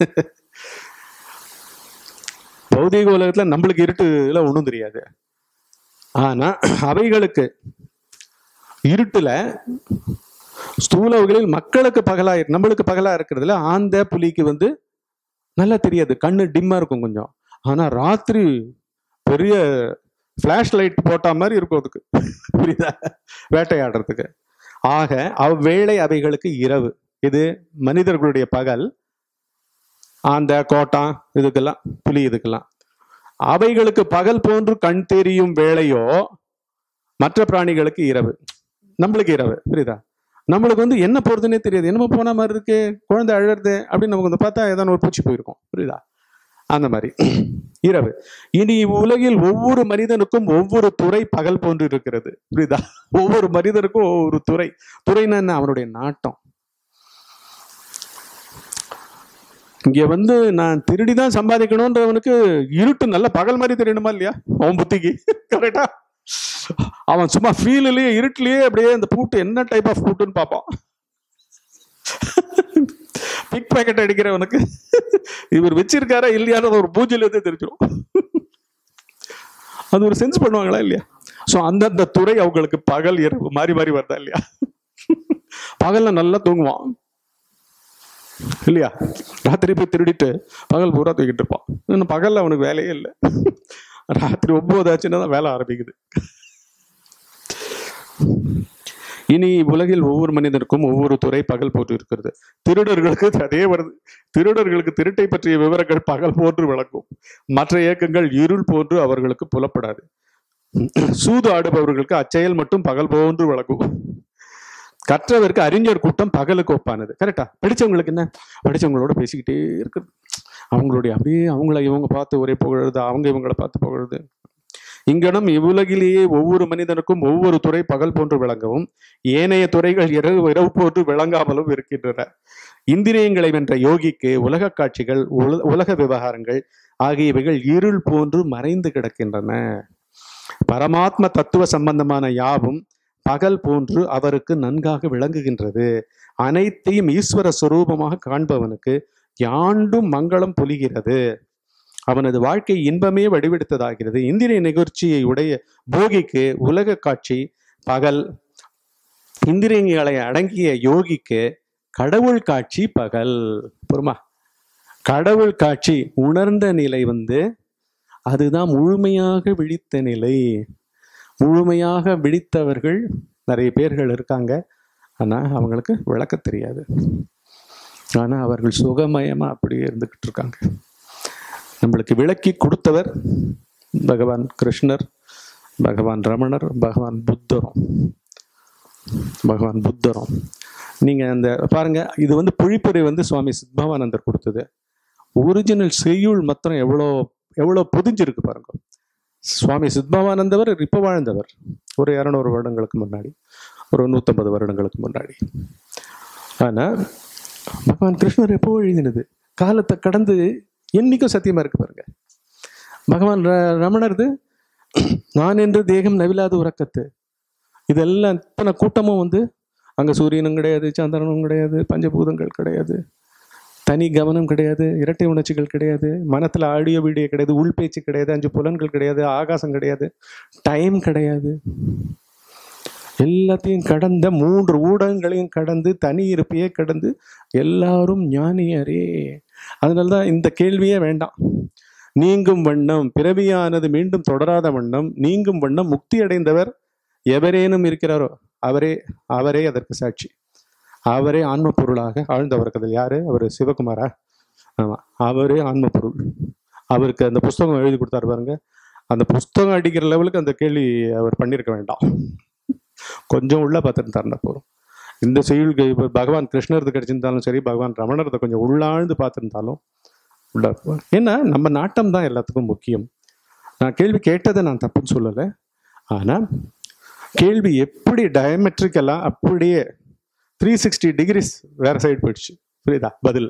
பௌதிக உலகத்துல நம்மளுக்கு இருட்டுல ஒண்ணும் தெரியாது. ஆனா அவைகளுக்கு இருட்டுல ஸ்தூல உலகில் மக்களுக்கு நம்மளுக்கு பகலா இருக்கிறதுல ஆந்த புலிக்கு நல்லா தெரியாது, கண்ணு டிம்மா இருக்கும் கொஞ்சம். ஆனா ராத்திரி பெரிய பிளாஷ் லைட் போட்ட மாதிரி இருக்கும் அதுக்கு. புரியுதா? வேட்டையாடுறதுக்கு. ஆக அவ்வேளை அவைகளுக்கு இரவு. இது மனிதர்களுடைய பகல். ஆந்த கோட்டான் இதுக்கெல்லாம், புலி இதுக்கெல்லாம் அவைகளுக்கு பகல் போன்று கண் தெரியும் வேளையோ மற்ற பிராணிகளுக்கு இரவு. நம்மளுக்கு இரவு. புரியுதா? நம்மளுக்கு என்ன போறதுன்னே தெரியாது. என்னமோ போன மாதிரி இருக்கு, குழந்தை அழறது அப்படின்னு நமக்கு பார்த்தா ஏதாவது ஒரு பூச்சி போயிருக்கும். புரியுதா? அந்த மாதிரி இரவு. இனி உலகில் ஒவ்வொரு மனிதனுக்கும் ஒவ்வொரு துறை பகல் போன்று இருக்கிறது. புரியுதா? ஒவ்வொரு மனிதனுக்கும் ஒவ்வொரு துறை. துறைன்னா என்ன? அவனுடைய நாட்டம். இங்க நான் திருடிதான் சம்பாதிக்கணும்ன்றவனுக்கு இருட்டு நல்ல பகல் மாதிரி தெரியணுமா இல்லையா? அவன் புத்திக்கு கரெக்டா? அவன் சும்மா ஃபீல்லையே இருட்டுலயே அப்படியே அந்த பூட்டு என்ன டைப் ஆஃப் பூட்டுன்னு பார்ப்பான். பிக் பாக்கெட் அடிக்கிறவனுக்கு இவர் வச்சிருக்காரா இல்லையான்னு ஒரு பூஜையில இருந்து தெரிஞ்சிடும். அது ஒரு சென்ஸ் பண்ணுவாங்களா இல்லையா? ஸோ அந்தந்த துறை அவங்களுக்கு பகல் இரவு மாறி மாறி வருதா இல்லையா? பகல்ல நல்லா தூங்குவான் இல்லையா? ராத்திரி போய் திருடிட்டு பகல் பூரா தூக்கிட்டு இருப்பான். இன்னும் பகல்ல அவனுக்கு வேலையே இல்லை. ராத்திரி 9 ஆச்சுன்னா தான் வேலை ஆரம்பிக்குது. இனி உலகில் ஒவ்வொரு மனிதனுக்கும் ஒவ்வொரு துறை பகல் போன்று இருக்கிறது. திருடர்களுக்கு அதே வருது. திருடர்களுக்கு திருட்டை பற்றிய விவரங்கள் பகல் போன்று விளக்கும். மற்ற இயக்கங்கள் இருள் போன்று அவர்களுக்கு புலப்படாது. சூது ஆடுபவர்களுக்கு அச்செயல் மட்டும் பகல் போன்று விளக்கும். கற்றவருக்கு அறிஞர் கூட்டம் பகலுக்கு ஒப்பானது. கரெக்டா? படிச்சவங்களுக்கு என்ன? படிச்சவங்களோட பேசிக்கிட்டே இருக்கு. அவங்களுடைய அப்படியே அவங்கள இவங்க பார்த்து ஒரே புகழுது, அவங்க இவங்களை பார்த்து புகழுது. இங்கனம் இவ்வுலகிலேயே ஒவ்வொரு மனிதனுக்கும் ஒவ்வொரு துறை பகல் போன்று விளங்கவும் ஏனைய துறைகள் இரவு போன்று விளங்காமலும் இருக்கின்றன. இந்திரியங்களை வென்ற யோகிக்கு உலக காட்சிகள், உலக விவகாரங்கள் ஆகியவைகள் இருள் போன்று மறைந்து கிடக்கின்றன. பரமாத்ம தத்துவ சம்பந்தமான யாவும் பகல் போன்று அவருக்கு நன்காக விளங்குகின்றது. அனைத்தையும் ஈஸ்வர சுரூபமாக காண்பவனுக்கு யாண்டும் மங்களம் பொலிகிறது. அவனது வாழ்க்கை இன்பமே வடிவெடுத்ததாகிறது. இந்திரிய நிகழ்ச்சியை உடைய போகிக்கு உலக காட்சி பகல், இந்திரியங்களை அடங்கிய யோகிக்கு கடவுள் காட்சி பகல். பொறுமா, கடவுள் காட்சி உணர்ந்த நிலை அதுதான் முழுமையாக விழித்த நிலை. முழுமையாக விழித்தவர்கள் நிறைய பேர்கள் இருக்காங்க. ஆனால் அவங்களுக்கு விளக்க தெரியாது. ஆனால் அவர்கள் சுகமயமா அப்படியே இருந்துகிட்டு இருக்காங்க. நம்மளுக்கு விளக்கி கொடுத்தவர் பகவான் கிருஷ்ணர், பகவான் ரமணர், பகவான் புத்தரும். நீங்க அந்த பாருங்க, இது பொழிப்புரை சுவாமி சித்பவானந்தர் கொடுத்தது. ஒரிஜினல் செய்யுள் மாத்திரம் எவ்வளோ புதிஞ்சிருக்கு பாருங்க. சுவாமி சித்பவானந்தவர் இப்போ வாழ்ந்தவர், ஒரு 200 வருடங்களுக்கு முன்னாடி, ஒரு 150 வருடங்களுக்கு முன்னாடி. ஆனால் பகவான் கிருஷ்ணர் எப்போ எழுதினது? காலத்தை கடந்து என்னைக்கும் சத்தியமா இருக்கு பாருங்க. பகவான் ரமணர்து நான் என்று தேகம் நவிலாத உறக்கத்து. இதெல்லாம் இத்தனை கூட்டமும் அங்கே சூரியனும் கிடையாது, சந்திரனும் கிடையாது, பஞ்சபூதங்கள் கிடையாது, தனி கவனம் கிடையாது, இரட்டை உணர்ச்சிகள் கிடையாது, மனத்தில் ஆடியோ வீடியோ கிடையாது, உள்பேச்சு கிடையாது, 5 புலன்கள் கிடையாது, ஆகாசம் கிடையாது, டைம் கிடையாது. எல்லாத்தையும் கடந்த 3 ஊடகங்களையும் கடந்து தனி இருப்பையே கடந்து எல்லாரும் ஞானியரே. அதனால்தான் இந்த கேள்வியே வேண்டாம். நீங்கும் வண்ணம் பிறவியானது மீண்டும் தொடராத வண்ணம் நீங்கும் வண்ணம் முக்தி அடைந்தவர் எவரேனும் இருக்கிறாரோ அவரே அதற்கு சாட்சி. அவரே ஆன்ம பொருளாக ஆழ்ந்தவர். கதை யாரு? அவர் சிவகுமாரா? ஆமா, அவரே ஆன்ம பொருள். அவருக்கு அந்த புஸ்தகம் எழுதி கொடுத்தாரு பாருங்க. அந்த புஸ்தகம் அடிக்கிற லெவலுக்கு அந்த கேள்வி அவர் பண்ணியிருக்க வேண்டாம். கொஞ்சம் உள்ள பார்த்துருந்தாருன்னா போதும். இந்த செயலுக்கு இப்போ பகவான் கிருஷ்ணருக்கு கிடைச்சிருந்தாலும் சரி, பகவான் ரமணரத்தை கொஞ்சம் உள்ளாழ்ந்து பார்த்துருந்தாலும் உள்ள. ஏன்னா நம்ம நாட்டம் தான் எல்லாத்துக்கும் முக்கியம். நான் கேள்வி கேட்டதை நான் தப்புன்னு சொல்லலை. ஆனால் கேள்வி எப்படி டயமெட்ரிக்கெல்லாம் அப்படியே 360 டிகிரிஸ் வேற சைடு போயிடுச்சு. புரியுதா? பதில்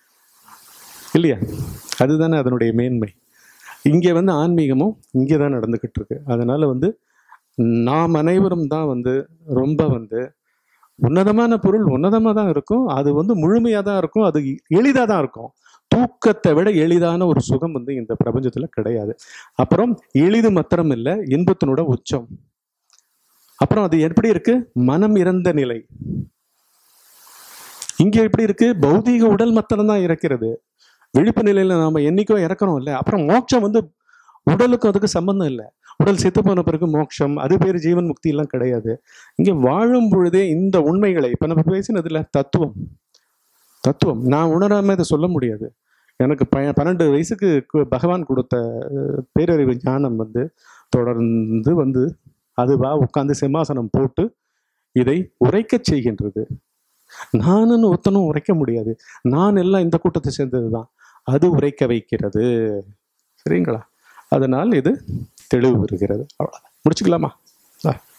இல்லையா? அதுதானே அதனுடைய மேன்மை. இங்கே ஆன்மீகமும் இங்கே தான் நடந்துக்கிட்டு இருக்கு. அதனால நாம் அனைவரும் தான் ரொம்ப உன்னதமான பொருள் உன்னதமாக தான் இருக்கும். அது முழுமையாக தான் இருக்கும். அது எளிதாக தான் இருக்கும். தூக்கத்தை விட எளிதான ஒரு சுகம் இந்த பிரபஞ்சத்தில் கிடையாது. அப்புறம் எளிது மாத்திரம் இல்லை, இன்பத்தினோட உச்சம். அப்புறம் அது எப்படி இருக்கு? மனம் இறந்த நிலை. இங்க எப்படி இருக்கு? பௌதீக உடல் மாத்திரம்தான் இறக்கிறது. விழிப்பு நிலையில நாம என்னைக்கோ இறக்கணும் இல்லை. அப்புறம் மோட்சம் உடலுக்கும் அதுக்கு சம்பந்தம் இல்லை. உடல் செத்து போன பிறகு மோட்சம், அது பேர் ஜீவன் முக்தி எல்லாம் கிடையாது. இங்க வாழும் பொழுதே இந்த உண்மைகளை இப்ப நம்ம பேசினதுல தத்துவம் நான் உணராம இதை சொல்ல முடியாது. எனக்கு 12 வயசுக்கு பகவான் கொடுத்த பேரறிவு ஞானம் தொடர்ந்து அதுவா உட்கார்ந்து சிம்மாசனம் போட்டு இதை உரைக்க செய்கின்றது. நானுன்னு ஒருத்தனும் உரைக்க முடியாது. நான் எல்லாம் இந்த கூட்டத்தை சேர்ந்ததுதான். அது உரைக்க வைக்கிறது. சரிங்களா? அதனால் இது தெளிவு வருகிறது. அவ்வளவுதான். முடிச்சுக்கலாமா?